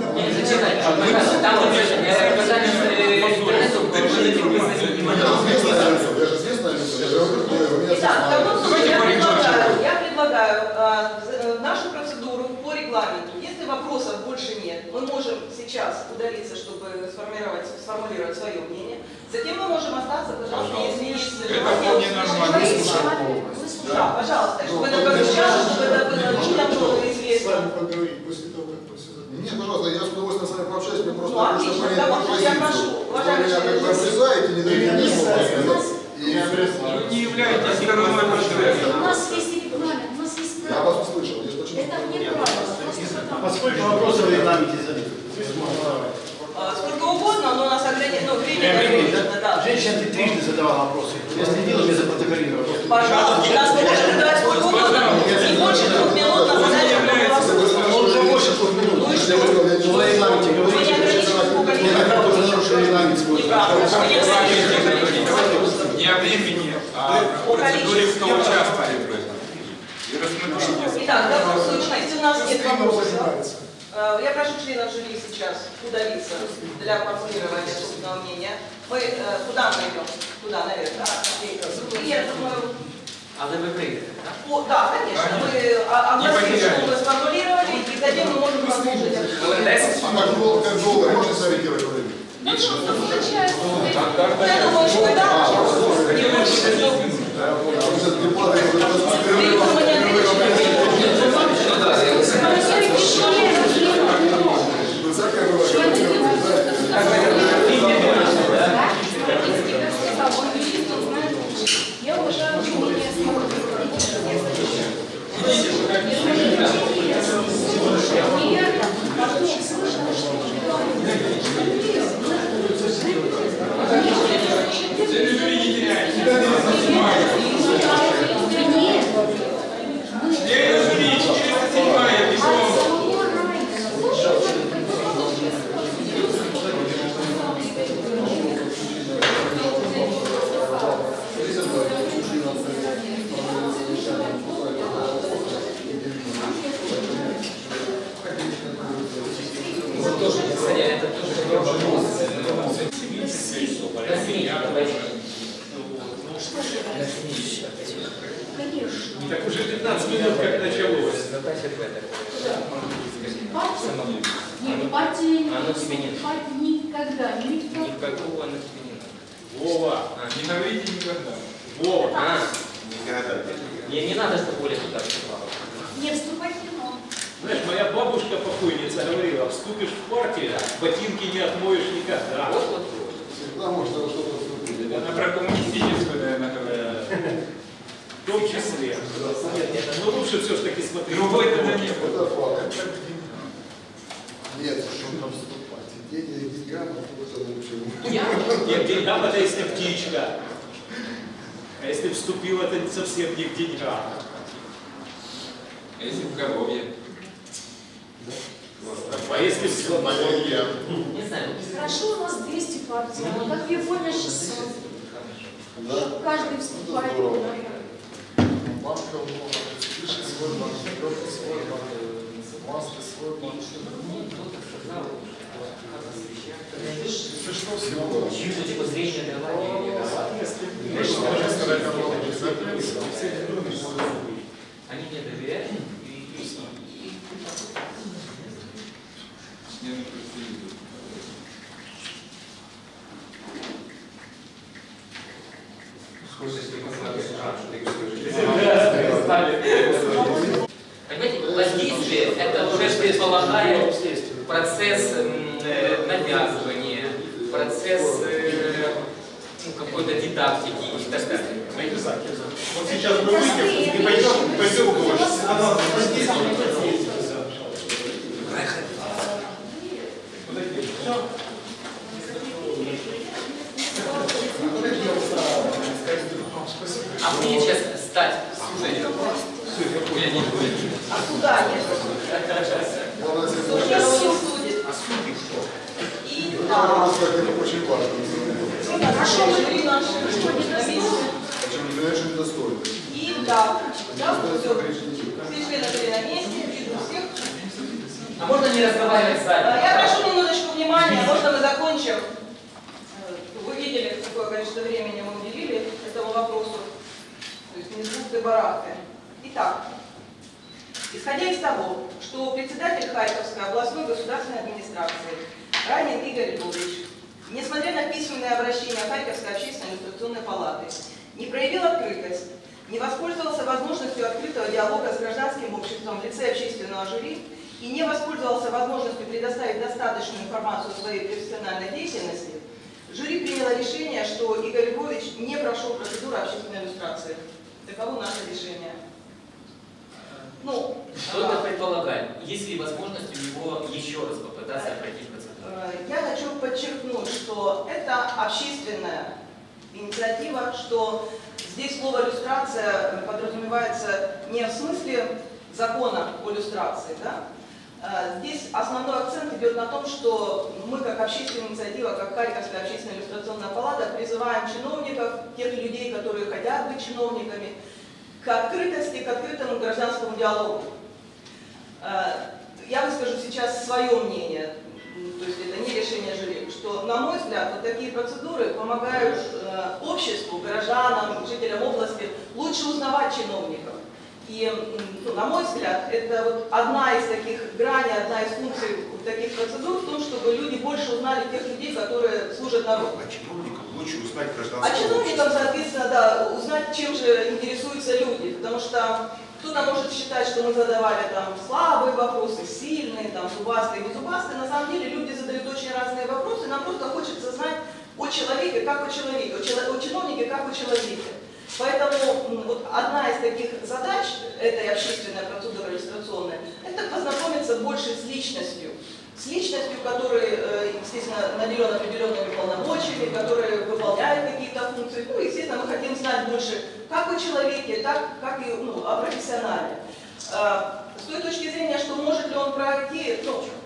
Я предлагаю нашу процедуру по регламенту. Если вопросов больше нет, мы можем сейчас удалиться, чтобы сформулировать свое мнение. Затем мы можем остаться, пожалуйста, если есть желание. Это нормально. Да, пожалуйста, чтобы это прозвучало, чтобы это было известно. Нет, пожалуйста, я с удовольствием с вами пообщаюсь, мне просто отлично, потому что я прошу, уважаемый меня как бы обрезаете, не даете мне слова. Не являетесь стороной процесса. У нас есть регламент, у нас есть Я право. вас услышал, я же почему... Это неправильно. А сколько вопросов в регламенте задают? Сколько угодно, но у нас ограничено время ограничено, да. Женщина, ты трижды задавала вопросы. Я следил, мне запротоколировал. Пожалуйста, нас вы можете задавать сколько угодно, не больше 2 минут на задание вопросов. Он уже больше 2 минут. Ну и что? В регламенте Вы говорите, не ограничены сколько что неоднократно уже нарушили регламент. Не о времени, а о процедуре, кто участвует в этом. И рассмотрите. Итак, в таком случае, если у нас нет вопросов, я прошу членов жюри сейчас удалиться для формулирования собственного мнения. Мы куда мы идем? Туда, наверх, да? И я думаю... А вы выиграете, да? Да, конечно. Мы огласим, что мы сформулировали, и затем мы можем продолжить. Как долго можно сориентировать время? Ну, получается, Я думаю, что да. я уважаю мнение Так уже 15 минут как началось. Нет, партия никогда. Никакого она тебе не надо. Вова. Не говорите никогда. Вова. Никогда. Не надо, чтобы Оля туда вступала. Не вступать в кино. Знаешь, моя бабушка покойница говорила, вступишь в партию, ботинки не отмоешь никогда. Всегда можно что-то вступить. Она про коммунистическую, наверное, говорила. В том числе. Но лучше все-таки смотреть. Другой тогда не было. Это факт. Нет, что там вступать. Деньгам, это лучше. Нет, деньгам это если птичка. А если вступил, это совсем не к деньгам. А если в коровье? А если в слоногорье? Не знаю. Хорошо, у нас 200 партий, а как в Японии 600. Чтобы каждый вступает туда. Банков много, крыши свой банк, лёгкий свой банк, маски свой банк. Пришло всего. Чью-то типа зрение давали. Они не доверяют, и Понимаете, воздействие — это уже предполагает процесс навязывания, процесс какой-то дидактики и так далее. Вот сейчас мы выйдем и пойдем дольше. А мне сейчас стать судьей. Я не буду. А куда нет? Суд не судит. А судьи что? И Это очень важно. хорошо, мы говорим наши на месте. Причем знаешь, что достойно. И да, все члены были на месте, видно всех. А можно не разговаривать с вами? Я прошу минуточку внимания, можно мы закончим. Вы видели, какое количество времени мы уделили этому вопросу. То есть не с бухты барахты. Итак, исходя из того, что председатель Харьковской областной государственной администрации Ранин Игорь Львович, несмотря на письменное обращение Харьковской общественной иллюстрационной палаты, не проявил открытость, не воспользовался возможностью открытого диалога с гражданским обществом в лице общественного жюри и не воспользовался возможностью предоставить достаточную информацию о своей профессиональной деятельности, жюри приняло решение, что Игорь Львович не прошел процедуру общественной иллюстрации. Таково наше решение. Что это предполагает? Есть ли возможность у него еще раз попытаться пройти процедуру? Я хочу подчеркнуть, что это общественная инициатива, что здесь слово «иллюстрация» подразумевается не в смысле закона о иллюстрации, да? Здесь основной акцент идет на том, что мы, как общественная инициатива, как Харьковская общественная иллюстрационная палата, призываем чиновников, тех людей, которые хотят быть чиновниками, к открытости, к открытому гражданскому диалогу. Я выскажу сейчас свое мнение, то есть это не решение жюри, что, на мой взгляд, вот такие процедуры помогают обществу, горожанам, жителям области лучше узнавать чиновников. И, на мой взгляд, это вот одна из таких граней, одна из функций таких процедур в том, чтобы люди больше узнали тех людей, которые служат народу. А чиновникам лучше узнать А гражданское чиновникам, соответственно, да, узнать, чем же интересуются люди, потому что кто-то может считать, что мы задавали там слабые вопросы, сильные, там зубастые, не зубастые. На самом деле люди задают очень разные вопросы, нам просто хочется знать о человеке, как о человеке, о чиновнике, как о человеке. Поэтому вот одна из таких задач этой общественной процедуры иллюстрационной – это познакомиться больше с личностью, которая, естественно, наделен определенными полномочиями, которая выполняет какие-то функции. Ну, естественно, мы хотим знать больше как о человеке, так как и о профессионале. С той точки зрения, что может ли он пройти,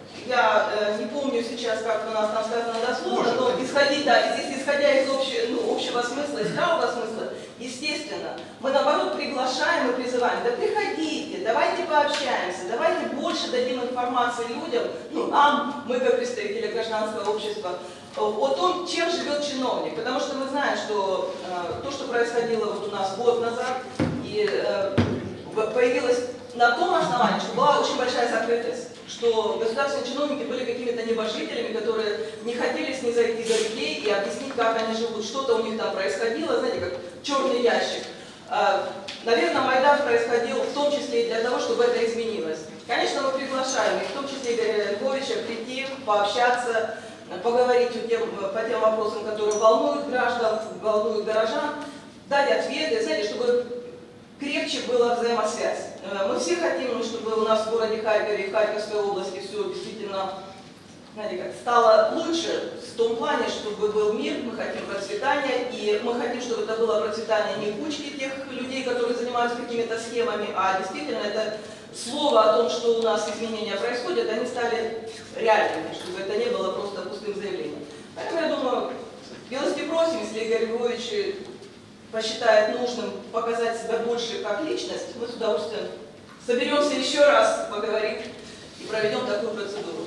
я не помню сейчас, как у нас там сказано дословно, но исходя из общего смысла, здравого смысла, естественно, мы наоборот приглашаем и призываем, да приходите, давайте пообщаемся, давайте больше дадим информации людям, нам, мы как представители гражданского общества, о том, чем живет чиновник. Потому что мы знаем, что то, что происходило вот у нас год назад, и появилось на том основании, что была очень большая закрытость, что государственные чиновники были какими-то небожителями, которые не хотели снизойти до людей и объяснить, как они живут, что-то у них там происходило, знаете, как черный ящик. Наверное, Майдан происходил в том числе и для того, чтобы это изменилось. Конечно, мы приглашаем, и в том числе Игоря Львовича, прийти, пообщаться, поговорить по тем вопросам, которые волнуют граждан, волнуют горожан, дать ответы, знаете, чтобы крепче была взаимосвязь. Мы все хотим, чтобы у нас в городе Харькове и в Харьковской области все действительно, знаете, как стало лучше в том плане, чтобы был мир, мы хотим процветания, и мы хотим, чтобы это было процветание не кучки тех людей, которые занимаются какими-то схемами, а действительно это слово о том, что у нас изменения происходят, они стали реальными, чтобы это не было просто пустым заявлением. Поэтому я думаю, милости просим, если Игорь Львович посчитает нужным показать себя больше как личность, мы с удовольствием соберемся еще раз, поговорим и проведем такую процедуру.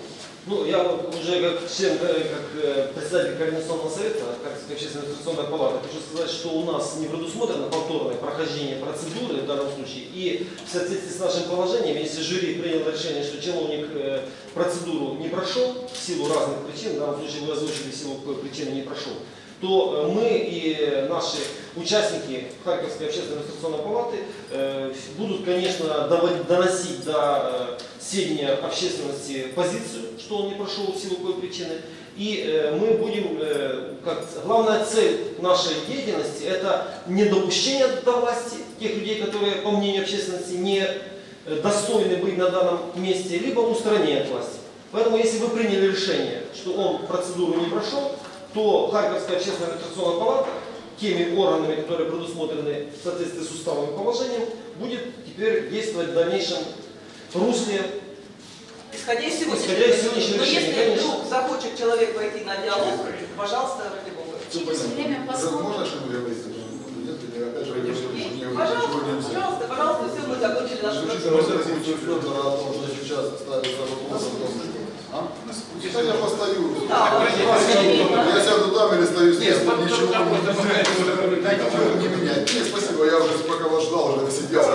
Ну, я уже как член, как председатель Координационного совета, как общественная инвестиционная палата, хочу сказать, что у нас не предусмотрено повторное прохождение процедуры в данном случае. И в соответствии с нашим положением, если жюри приняло решение, что чиновник процедуру не прошел в силу разных причин, в данном случае вы озвучили, в силу какой причины не прошел, то мы и наши участники Харьковской общественной инвестиционной палаты будут, конечно, доносить до сведения общественности позицию, что он не прошел в силу какой причины. И мы будем, главная цель нашей деятельности — это недопущение до власти тех людей, которые, по мнению общественности, не достойны быть на данном месте, либо устранение от власти. Поэтому, если вы приняли решение, что он процедуру не прошел, то Харьковская общественная инвестиционная палата теми органами, которые предусмотрены в соответствии с уставом и положением, будет теперь действовать в дальнейшем русле. Исходя из сегодняшнего решения, но если конечно. вдруг захочет человек войти на диалог, пожалуйста, ради Бога. Через время посмотрим. Можно что-нибудь говорить? Нет, или опять же, Пожалуйста, пожалуйста, все, мы закончили нашу позицию Федора о том, что сейчас ставится вопрос о том, что я постою. Я сяду там или стою здесь, ничего не менять. Нет, спасибо, я уже пока вас ждал, уже сидел.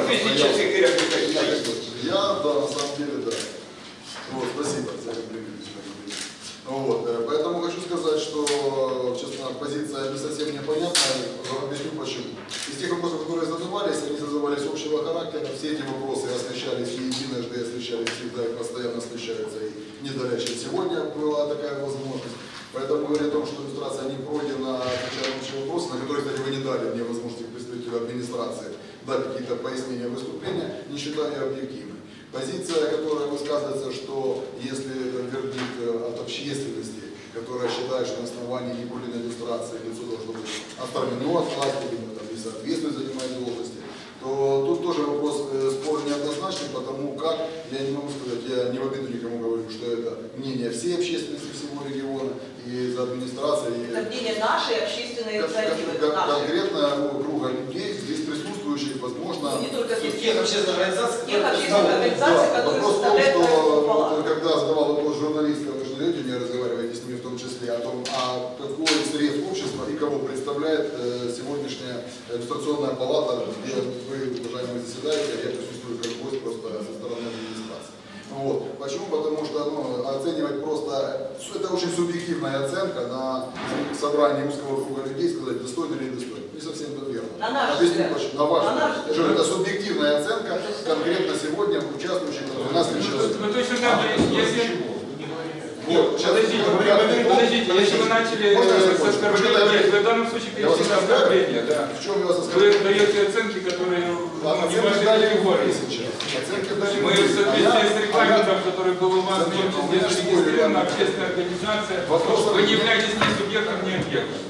Я, да, на самом деле, да. Вот, спасибо за комплимент. Вот, поэтому хочу сказать, что, честно, позиция не совсем непонятная, объясню почему. Из тех вопросов, которые задавались, они задавались общего характера, все эти вопросы освещались и единожды освещались всегда, и постоянно освещаются, и не далее, чем сегодня была такая возможность. Поэтому говоря о том, что иллюстрация не пройдена, отвечая на общие вопросы, на которые, кстати, вы не дали мне возможности представителю администрации дать какие-то пояснения выступления, не считаю объективной. Позиция, которая высказывается, что если вердикт от общественности, которая считает, что на основании неполной иллюстрации лицо должно быть отстранено от власти, либо там не соответствует занимать должности, то тут тоже вопрос спора неоднозначный, потому как, я не могу сказать, я не в обиду никому говорю, что это мнение всей общественности всего региона и за администрацией. Это мнение нашей общественной инициативы. Конкретно круга людей, здесь присутствующих, возможно, не только тех общественных организаций, которые составляют что, когда задавал вопрос журналистам, вы же даете мне разговариваете с ними в том числе о том, какой срез общества и кого представляет сегодняшняя иллюстрационная палата, где вы, уважаемые, заседаете, я присутствую как гость просто со стороны администрации. Вот. Почему? Потому что оценивать просто, это очень субъективная оценка на собрании узкого круга людей, сказать, достойно или недостойно. Не совсем верно. На наш взгляд. На ваш взгляд. Это субъективная оценка конкретно сегодня участвующих в нас человек. Ну, то есть, если... Вот, подождите, если вы начали с оскорбления, в данном случае перейти на оскорбление, да. В чем я вас оскорбляю? Вы даете оценки, которые не ваши категории. Мы в соответствии с регламентом, который был у вас, где зарегистрирована общественная организация, вы не являетесь ни субъектом, ни объектом.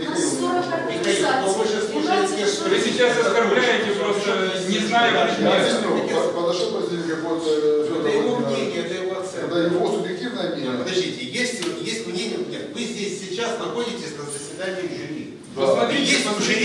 Вы сейчас оскорбляете, просто не зная предмета. Подошел представитель какой-то... Это его мнение, это его оценка. Это его субъективное мнение. Подождите, есть мнение, нет, вы здесь сейчас находитесь на заседании жюри. Посмотрите, есть жюри,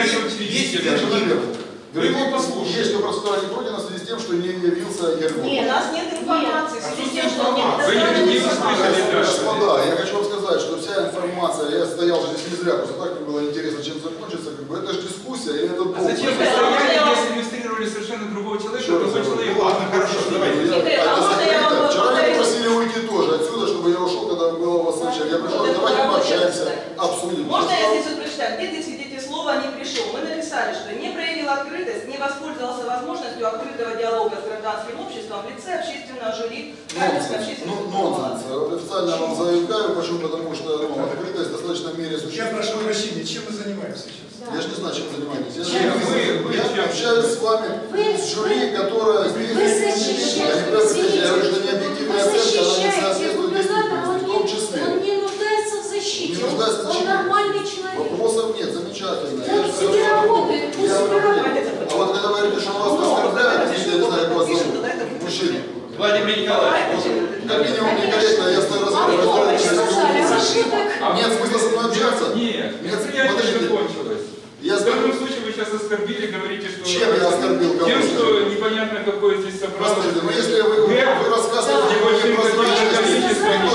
вы его послушайте. Есть вопрос, не пройдено в связи с тем, что не явился Ергун. Нет, у нас нет информации. В связи с тем, что он не Господа, я хочу вам сказать, что вся информация, я стоял же здесь не зря, просто так мне было интересно, чем закончится, как бы это же дискуссия, или это... А зачем вы стояли, если иллюстрировали совершенно другого человека, другой человек? Ладно, хорошо, давайте. Вчера меня просили уйти тоже отсюда, чтобы я ушел, когда было у вас совещание. Я пришел, давайте пообщаемся, обсудим. Можно я здесь вот прочитаю? Где здесь видите слово «не пришел»? Мы написали, что не проявил открытость, не воспользовался возможностью открытого диалога с гражданским обществом в лице общественного жюри. Нонсенс. Официально я вам заявляю, почему? Потому что открытость в достаточной мере существует. Я прошу прощения, чем мы занимаемся сейчас? Я же не знаю, чем вы занимаетесь. Я общаюсь с вами, с жюри, которая... Вы защищаете, я говорю, что не объективная оценка, она не соответствует действительности, в том числе. Он не нуждается в защите, Не нуждается в защите. он нормальный человек. Вопросов нет, замечательно. Пусть себе работает, пусть себе работает. А вот когда вы говорите, что вас оскорбляют, я не знаю, как вас зовут, мужчина. Владимир Николаевич. Как минимум некорректно, я стою разговаривать. Нет смысла со мной общаться? Нет, подождите. закончилось. В данном случае вы сейчас оскорбили, говорите, что... Чем я оскорбил? Тем, что непонятно, какое здесь собралось. Посмотрите, но если вы рассказываете мне прозрачность,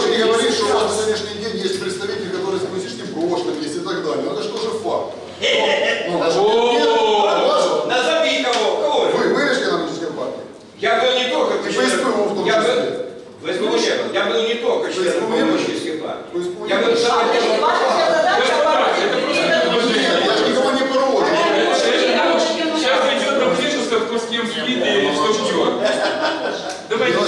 Назови кого? Вы вышли на политической партии? Я был не только ПСПУ в том числе. Я был не только членом политической партии. Я был Я никого не порву. Сейчас идет на Плешевского, кто с кем спит и что пьет. Давайте.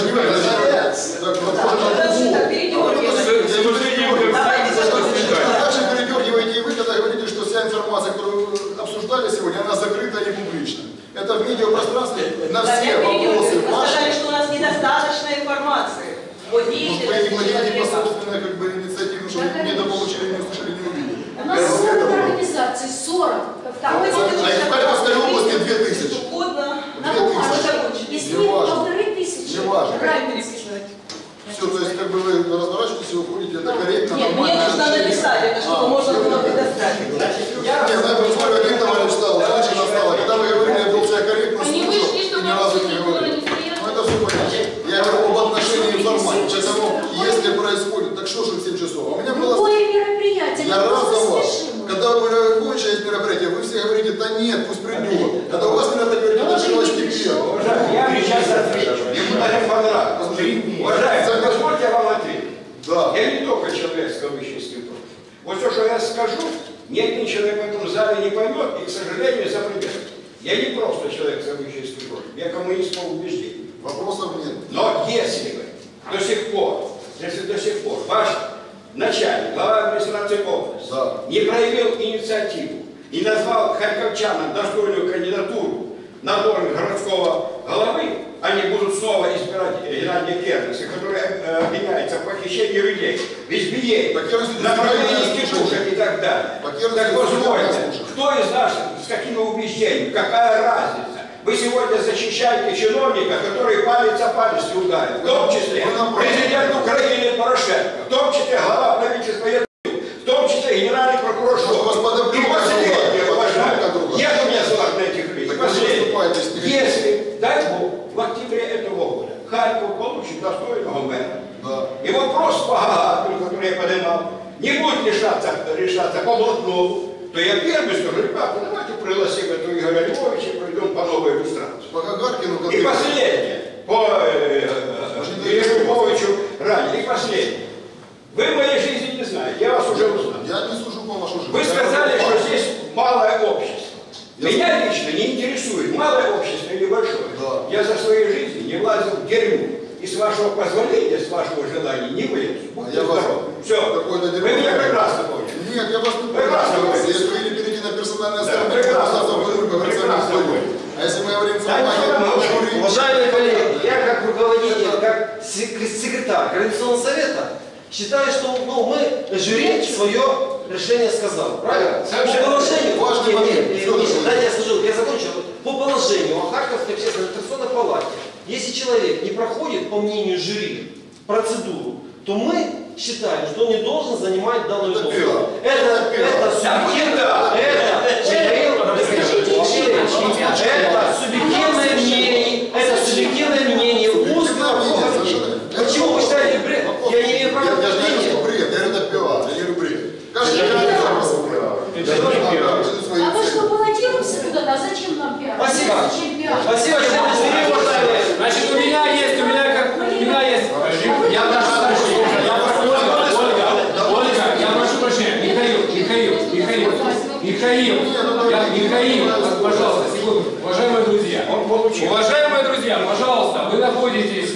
Дальше передергиваете и вы, когда говорите, что вся информация, которую вы обсуждали сегодня, она закрыта и публична. Это в медиапространстве на все вопросы Вы сказали, ваши. что у нас недостаточно информации. Может, вы не владеете по собственной инициативе, чтобы недополучили, не услышали, не увидели. У нас 40 организаций, 40. А в Харьковской области 2000. На бумаге. Если не 1500. Не важно. Разница. Все, то есть как бы вы разворачиваетесь и уходите, это корректно, Нет, мне нормально. нужно написать это, чтобы можно было предоставить. Не знаю, посмотрю, один товарищ стал, женщина стала. Когда вы говорили, я был себя корректно Они слушал вышли, и чтобы ни разу не обсудить, говорил. не стоят. Ну это все понятно. Я говорю об отношении информации. Поэтому, если происходит, так что же в 7 часов? А у меня было... Любое мероприятие. Я рад за вас. Смешимо. Когда вы часть мероприятия, вы все говорите, да нет, пусть придет. Когда у вас мероприятие, говорите, да желательно первым. Я сейчас отвечу. Депутатам понравилось. Уважаемые, позвольте я вам ответить. Да. Я не только человек с кавыческим прошлым. Вот все, что я скажу, ни один человек в этом зале не поймет и, к сожалению, запрет. Я не просто человек с кавыческим прошлым. Я коммунист по убеждению. Вопросов нет. Но если вы до сих пор ваш начальник, глава администрации области не проявил инициативу и назвал харьковчанам достойную кандидатуру на должность городского головы, они будут снова избирать Геннадия Кернеса, который обвиняется в похищении людей, в избиении, направлении тетушек и так далее. Так позвольте, кто из нас с какими убеждениями, какая разница? Вы сегодня защищаете чиновника, который палец о палец ударит, в том числе президент Украины Порошенко, в том числе глава правительства Янукович, в том числе генеральный прокурор Шохов. И последнее, уважаемые, нет у меня слов на этих людей. Последнее, если, дай Бог, в октябре этого года Харьков получит достойного мэра, и вопрос по Гагарину, который я поднимал, не будет решаться по Блатнову, то я первый скажу, ребята, давайте пригласим этого Игоря Львовича и пройдем по новой иллюстрации. По Гагаркину, и последнее, по Игорю Львовичу ранее, и последнее. Вы в моей жизни не знаете, я вас уже узнал. Я не слушаю по вашу жизнь. Вы сказали, что здесь малое общество. Меня лично не интересует, малое общество или большое. Я за своей жизнью не влазил в дерьмо. И с вашего позволения, с вашего желания не вылезу. Будьте здоровы. Все. Вы меня прекрасно помните. Нет, я вас не понимаю. Если вы не перейти на персональное оскорбление, а если мы говорим формально, уважаемые коллеги, я как руководитель, как секретарь Координационного совета считаю, что мы жюри свое решение сказал. Правильно? По положению, дайте я скажу, я закончу. По положению о Харьковской общественной регистрационной палате, если человек не проходит, по мнению жюри, процедуру, то мы считаем, что он не должен занимать данную должность. Это субъективное мнение. Это субъективное мнение. Почему вы считаете бред? Я не имею права на мнения. Я говорю, это пиар, я не люблю бред. А то, что баллотируемся куда-то, а зачем нам пиар? Спасибо. Зачем пиар? Спасибо, Значит, у меня есть, я прошу прощения, Михаил, пожалуйста, секунду. Уважаемые друзья, пожалуйста, вы находитесь,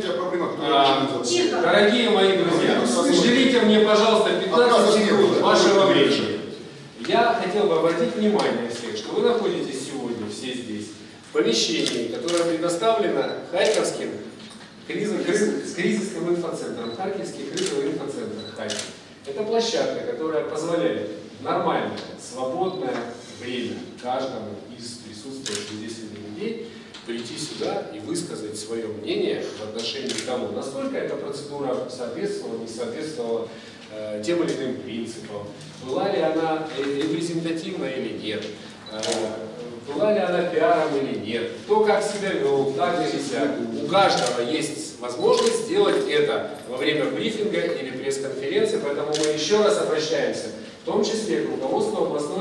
дорогие мои друзья, уделите мне, пожалуйста, 15 секунд вашего времени. Я хотел бы обратить внимание всех, что вы находитесь сегодня все здесь, в помещении, которое предоставлено Харьковским кризисным инфоцентром, Харьковский кризисный инфоцентр Харьков. Это площадка, которая позволяет нормальное, свободное время каждому из присутствующих здесь людей прийти сюда и высказать свое мнение в отношении того, насколько эта процедура соответствовала, не соответствовала тем или иным принципам, была ли она репрезентативна или нет, была ли она пиаром или нет, кто как себя вел, так или сяк. У каждого есть возможность сделать это во время брифинга или пресс-конференции, поэтому мы еще раз обращаемся, в том числе к руководству областной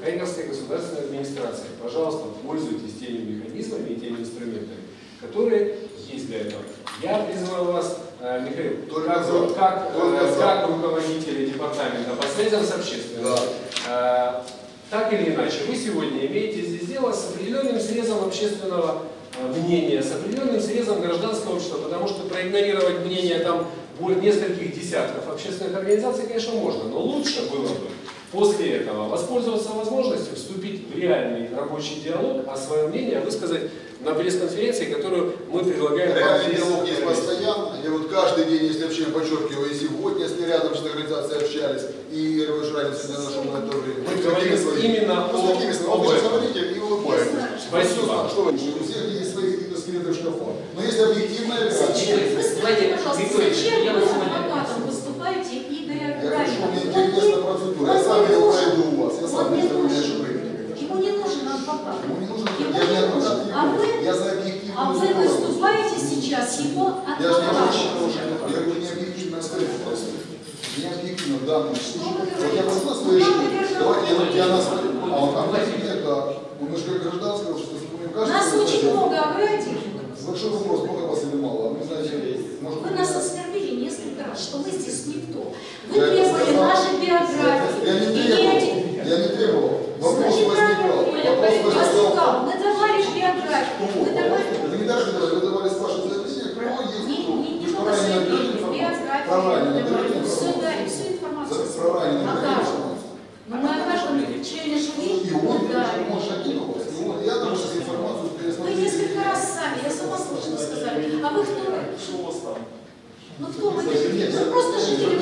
Харьковской государственной администрации. Пожалуйста, пользуйтесь теми механизмами и теми инструментами, которые есть для этого. Я призываю вас, Михаил, как руководители департамента по связям с общественностью, так или иначе, вы сегодня имеете здесь дело с определенным срезом общественного мнения, с определенным срезом гражданского общества, потому что проигнорировать мнение там нескольких десятков общественных организаций, конечно, можно, но лучше было бы после этого воспользоваться возможностью вступить в реальный рабочий диалог, а свое мнение высказать на пресс-конференции, которую мы предлагаем. Реальный диалог есть постоянно. И вот каждый день, если вообще подчеркиваю, и сегодня, если рядом с организацией общались, и Равишранин сегодня нашел на это время. Мы говорим именно о говорите и улыбаетесь. Спасибо. Что вы, у всех есть свои какие-то скелеты в шкафу. Но если объективная реакция. Вы скажите, пожалуйста, зачем вы адвокатом выступаете Игоря Я хочу, мне Равина? интересна процедура. Я сам ее пройду у вас. Я сам не знаю, Ему не нужен адвокат. Ему не нужен адвокат. Я не адвокат. Я за объективную А вы выступаете сейчас его Я же не адвокатом. я говорю, не объективно, а скорее просто. Не объективно в данном случае. Вот я просто на своей жизни. Давайте я на своей. А вот там нет, да. Мы же как гражданское общество вспомним каждый. Нас очень много, а вы один. Большой вопрос, много вас или мало? Вы знаете, может Вы быть... нас оскорбили несколько раз, что вы здесь никто. Вы требовали наши биографии. Я не требовал. Вопрос возникал. Мы давали биографию. Мы давали... Вы не даже вы давали с вашим заявлением, прямой есть. Не только заявление, биографию. Всю информацию. Про раненых. Но мы о каждом члене жюри говорим. Я там сейчас информацию Вы несколько раз сами, я сама слышала, сказали. А вы кто? Ну кто вы? Вы просто жители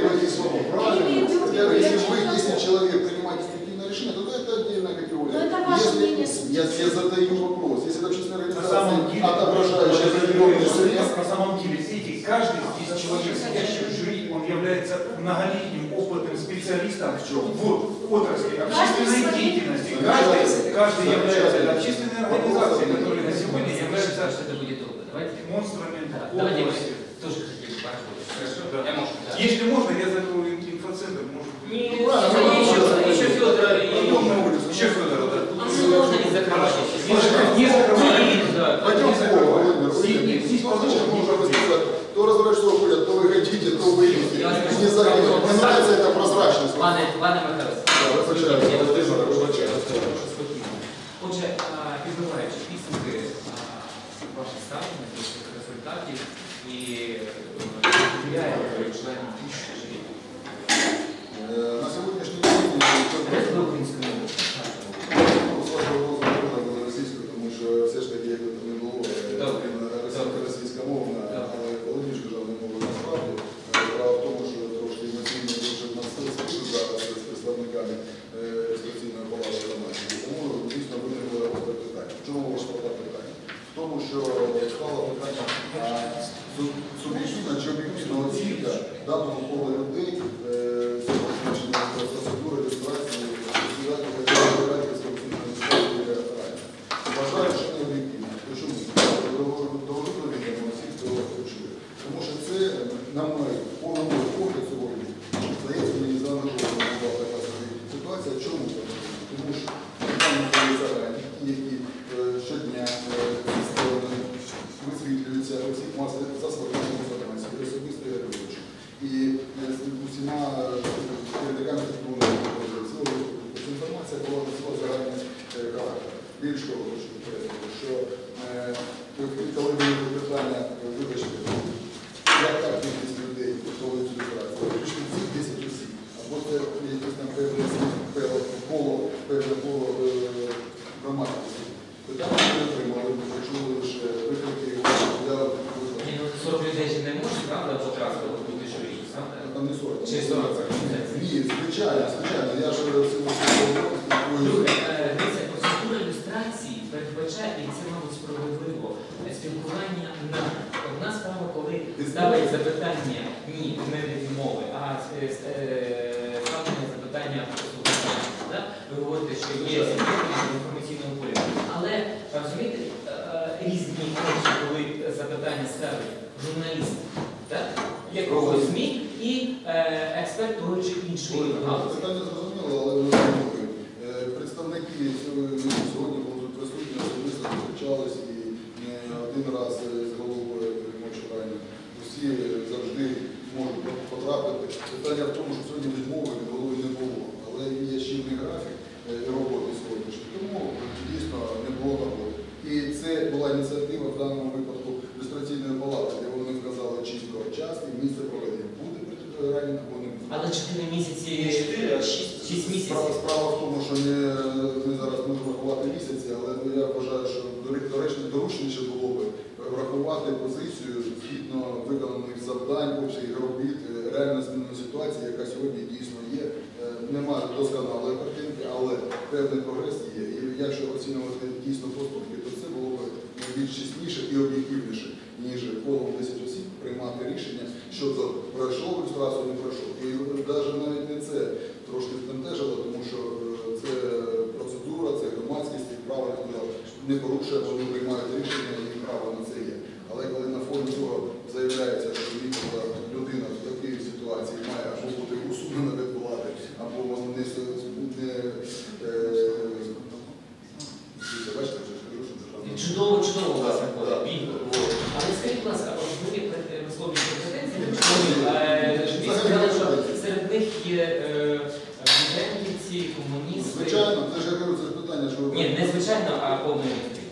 Если человек принимает деструктивное решение, то это отдельная категория. Но это ваше мнение судьи. Я задаю вопрос. Если это общественная На самом организация, деле, отображающая определенные средства, на самом деле, видите, каждый здесь человек, сидящий в жюри, он является многолетним опытным специалистом в отрасли общественной деятельности. Каждый является общественной организацией, которая на сегодня является монстрами области. Тоже хотели поработать. Хорошо, да. Я могу. Если можно, я закрою инфоцентр, может быть. Еще Федора и... Еще Федора, да. Можно не закрывать. Не закрывать. пойдем в голову. Здесь То разворачивать ходят, то вы хотите, то вы идите. Не закрывать. Мне нравится эта прозрачность. Ладно, Михайлович. Отже, підбиваючи підсумки ваших ставлень, результатів і довіряємо членам журі. На сьогоднішній день російською, тому що все ж таки, як це не було, російськомовна, але Володимир державною мовою насправді. Справа в тому, що трошки емоційно дуже в нас спілкуюся зараз з представниками реєстраційної палати громадської. Тому дійсно виникло питання. В чому ваше питання? В тому, що стало питання суб'єктивна чи об'єктивна оцінка даного кола людей з процедури реєстрації вважаю, що не об'єктивно. Чому? Довожу проведення всіх, хто почує. Тому що це, на мой погляд сьогодні, здається, мені занадовано була така ситуація. Чому? Тому що там зарані, які щодня висвітлюються у всіх засобах інформації, особисто і робочі. І усіма передиками ця інформація була носила загальний характер. Більш того, хочу підкреслити, що коли виникли питання, вибачте, як так кількість людей готові цю операцію, виключно цих 10 осіб, або це якесь там певне коло громадськості. Питання не отримали, ми почули лише виклики для... 40 людей ж не можуть, правда, потрапити бути журі, правда? Там не 40. Чи 40? Ні, звичайно. Я ж процедура ілюстрації передбачає, і це, мабуть, справедливо, спілкування на одна справа, коли ставить запитання не мови, а ставлення запитання послухання. Ви говорите, що є в інформаційному полі. Але, розумієте, різні речі, коли запитання ставить журналіст, якогось ЗМІ і експерт того чи іншої галузі. Питання зрозуміло, але не всіх робіт, реально змінена ситуація, яка сьогодні дійсно є. Немає досконалої картинки, але певний прогрес є. І якщо оцінювати дійсно поступки, то це було б більш чесніше і об'єктивніше, ніж колом 10 осіб приймати рішення щодо пройшов люстрацію, не пройшов. І навіть не це трошки збентежило, тому що це процедура, це громадськість, і право не порушує, вони приймають рішення, і право на це є. Але коли на фоні цього заявляється, що людина в такій ситуації має або бути усунена від влади, або не бачите, вже кажу, що Чудово у вас виходить, бінго. Але скажіть, будь ласка, ви висловлюєте компетенції, ви сказали, що серед них є бюджетниці, комуністи. Звичайно, це ж я кажу, це ж питання, що... Ні, не звичайно, а повний.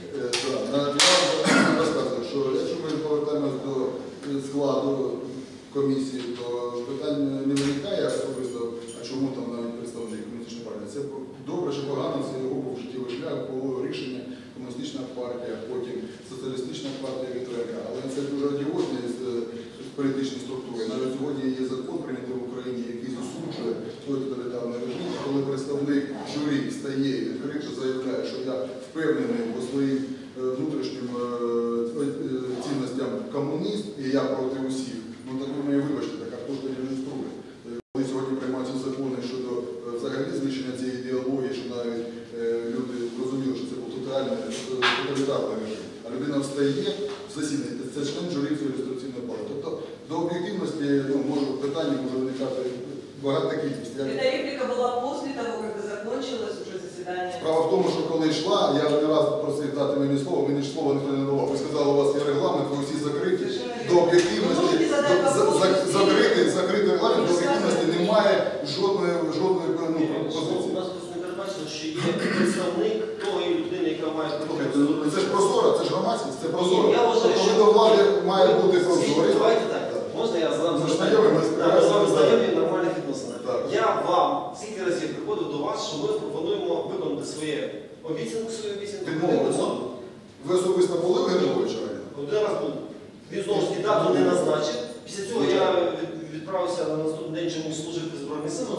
Я розказую, що якщо ми повертаємось до складу комісії, то питання не виникає особисто, а чому там навіть представник комуністичної партії. Це добре чи погано, це його був життєвий шлях, було рішення комуністична партія, потім соціалістична партія Вітренка. Але це дуже одіозне з політичної структури. Навіть сьогодні є закон прийнятий в Україні, який засуджує той тоталітарний режим, коли представник журі стає і відкрито заявляє, що я впевнений по своїм внутрішнім цінностям комуніст, і я проти усіх. Ну так ви мені вибачте, така кожна не струє. Коли сьогодні приймаються закони щодо взагалі знищення цієї ідеології, що навіть люди розуміли, що це був тоталітарний режим, а людина встає в засідання, це член журі ілюстраційної палати. Тобто до об'єктивності питання може виникати багато кількість. Эта реплика была после того, когда закончилось уже заседание. Справа в тому, що коли йшла, я не раз просив дати мені слово, мені ж слова ніхто не давав. Ви сказали, у вас є регламент, ви всі закриті. До об'єктивності, закритий регламент, до об'єктивності немає жодної позиції. У нас просто не передбачено, що є представник тої людини, яка має бути. Це ж прозоро, це ж громадськість, це прозоро. Я вважаю, коли до влади має бути прозорість. Давайте так. Можна я задам запитання? Ми з вами знайомі в нормальних відносинах. Я вам скільки разів приходив до вас, що ми пропонуємо виконати свою обіцянку. Відмовилися. Ви особисто були в Григоровича? Один раз був. Він знову ж таки дату не назначив. Після цього я відправився на наступний день чомусь служити Збройним силам.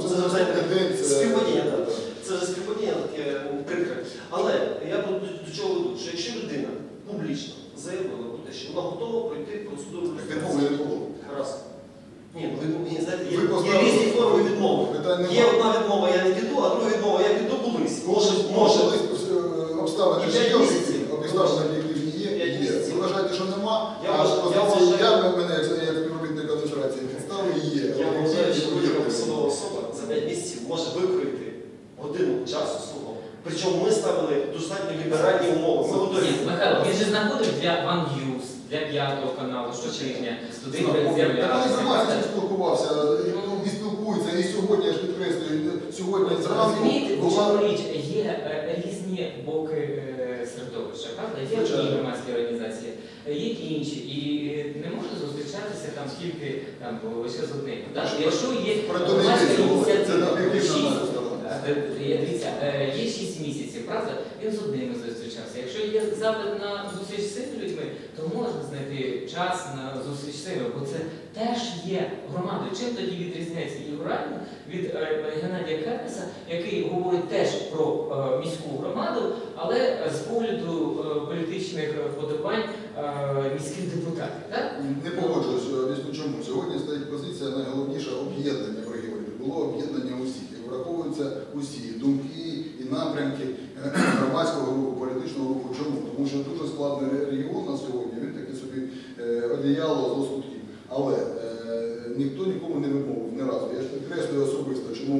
Це співпадіння. Це вже співпадіння таке прикре. Але я до чого веду, що якщо людина публічно заявила про те, що вона готова пройти процедуру відмови не було. Раз. Ні, ви знаєте, є різні форми відмови. Є одна відмова, я не піду, а друга відмова, я піду колись. Може. Обставини ж є, обставини є. Ви вважаєте, що нема, а позиція мене, як співробітник адміністрації, підстави є. Я вважаю, що будь-яка посадова особа за 5 місяців може викрити годину часу свого. Причому ми ставили достатньо ліберальні умови. Ми готові. Михайло, він же знаходив для One News, для 5-го каналу щотижня. Туди з'являвся. Я спілкувався, і спілкуються, і сьогодні, я ж підкреслюю, сьогодні зранку... Розумієте, річ, є різні боки середовища, правда? Є одні громадські організації, є інші. І не можна зустрічатися там скільки, лише з одним. Якщо є громадська ініціатива, дивіться, є 6 місяців, правда? Він з одними зустрічався. Якщо є запит на зустріч з цими людьми, то можна знайти час на зустріч з цими, бо це теж є громадою. Чим тоді відрізняється Євральна від Геннадія Кернеса, який говорить теж про міську громаду, але з погляду політичних вподобань міських депутатів, так? Не погоджуюсь, об'ясню чому. Сьогодні стоїть позиція найголовніша об'єднання в регіоні. Було об'єднання усіх. Враховуються усі думки і напрямки громадського руху, політичного руху. Чому? Тому що дуже складний регіон на сьогодні, він таки собі одіяло з лоскутків. Але ніхто нікому не відмовив ні разу. Я підкреслюю особисто, чому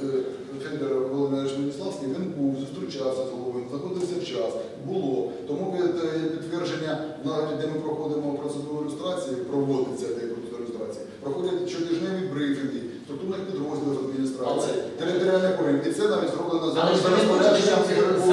Федір Володимирович Веніславський, він був, зустрічався з головою, знаходився в час, було. Тому підтвердження, де ми проходимо процедуру ілюстрації, проводиться процедура ілюстрації, проходять щотижневі брифінги, структурних підрозділів адміністрації, територіальних органів. І це навіть зроблено за розпорядженням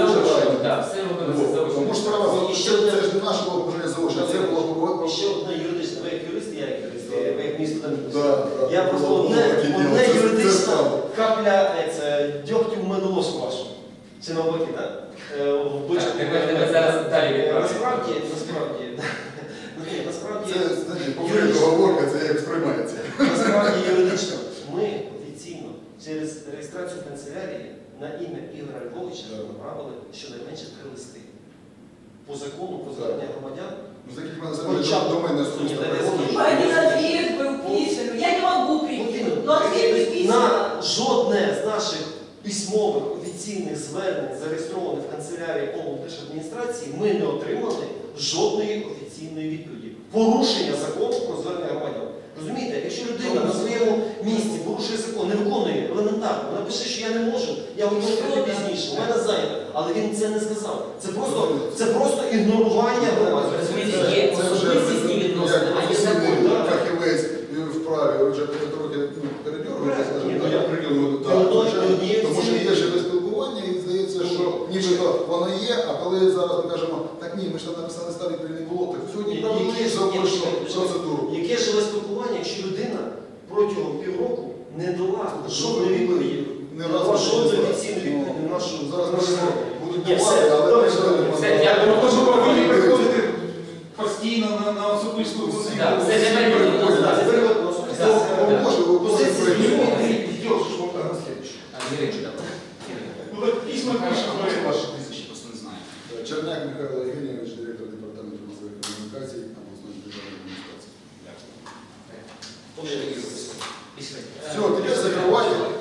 Григоровича. Тому ж справа, це ж не наше було бажання заочно, це було... Ще одна юридична, ви як юрист, я як юрист, ви як місто там. Я просто одне юридична капля дьогтю в мене ложку вашу. Чи навпаки, так? Зараз далі відправимо. Насправді, Ні, насправді, Це, знаєте, повинна договорка, це як сприймається. насправді юридично ми офіційно через реєстрацію канцелярії на ім'я Ігоря Львовича направили щонайменше 3 листи. По закону про звернення громадян. Ну, за яких мене до мене особисто Один ответ был писан. Я не могу прийти. Но ответ приписан. На жодне з наших письмових офіційних звернень, зареєстрованих в канцелярії облдержадміністрації, ми не отримали жодної офіційної відповіді. Порушення закону про звернення громадян. Розумієте, якщо людина на своєму місці порушує закон, не виконує елементарно, напише, що я не можу, я готовий пізніше, у мене зайнято. Але він це не сказав. Це просто ігнорування громадян. Це вже як професійний фахівець вправі, вже трохи передьоргується, скажімо так, тому що є живе спілкування і здається, що нібито воно є, а коли зараз ми кажемо, так ні, ми ж там написали старий не було, так сьогодні провели заочну процедуру. Яке живе спілкування, якщо людина протягом півроку не дала жодної відповіді? Не разу жодної офіційної відповіді на нашу зараз будуть все, але Я думаю, що повинні приходити постійно на особисту зустріч. Ну так письма пишут, но ваши тысячи просто не знаю. Черняк Михайло Євгенійович, директор департаменту масових комунікацій обласної державної адміністрації. Все, теперь закрывайте.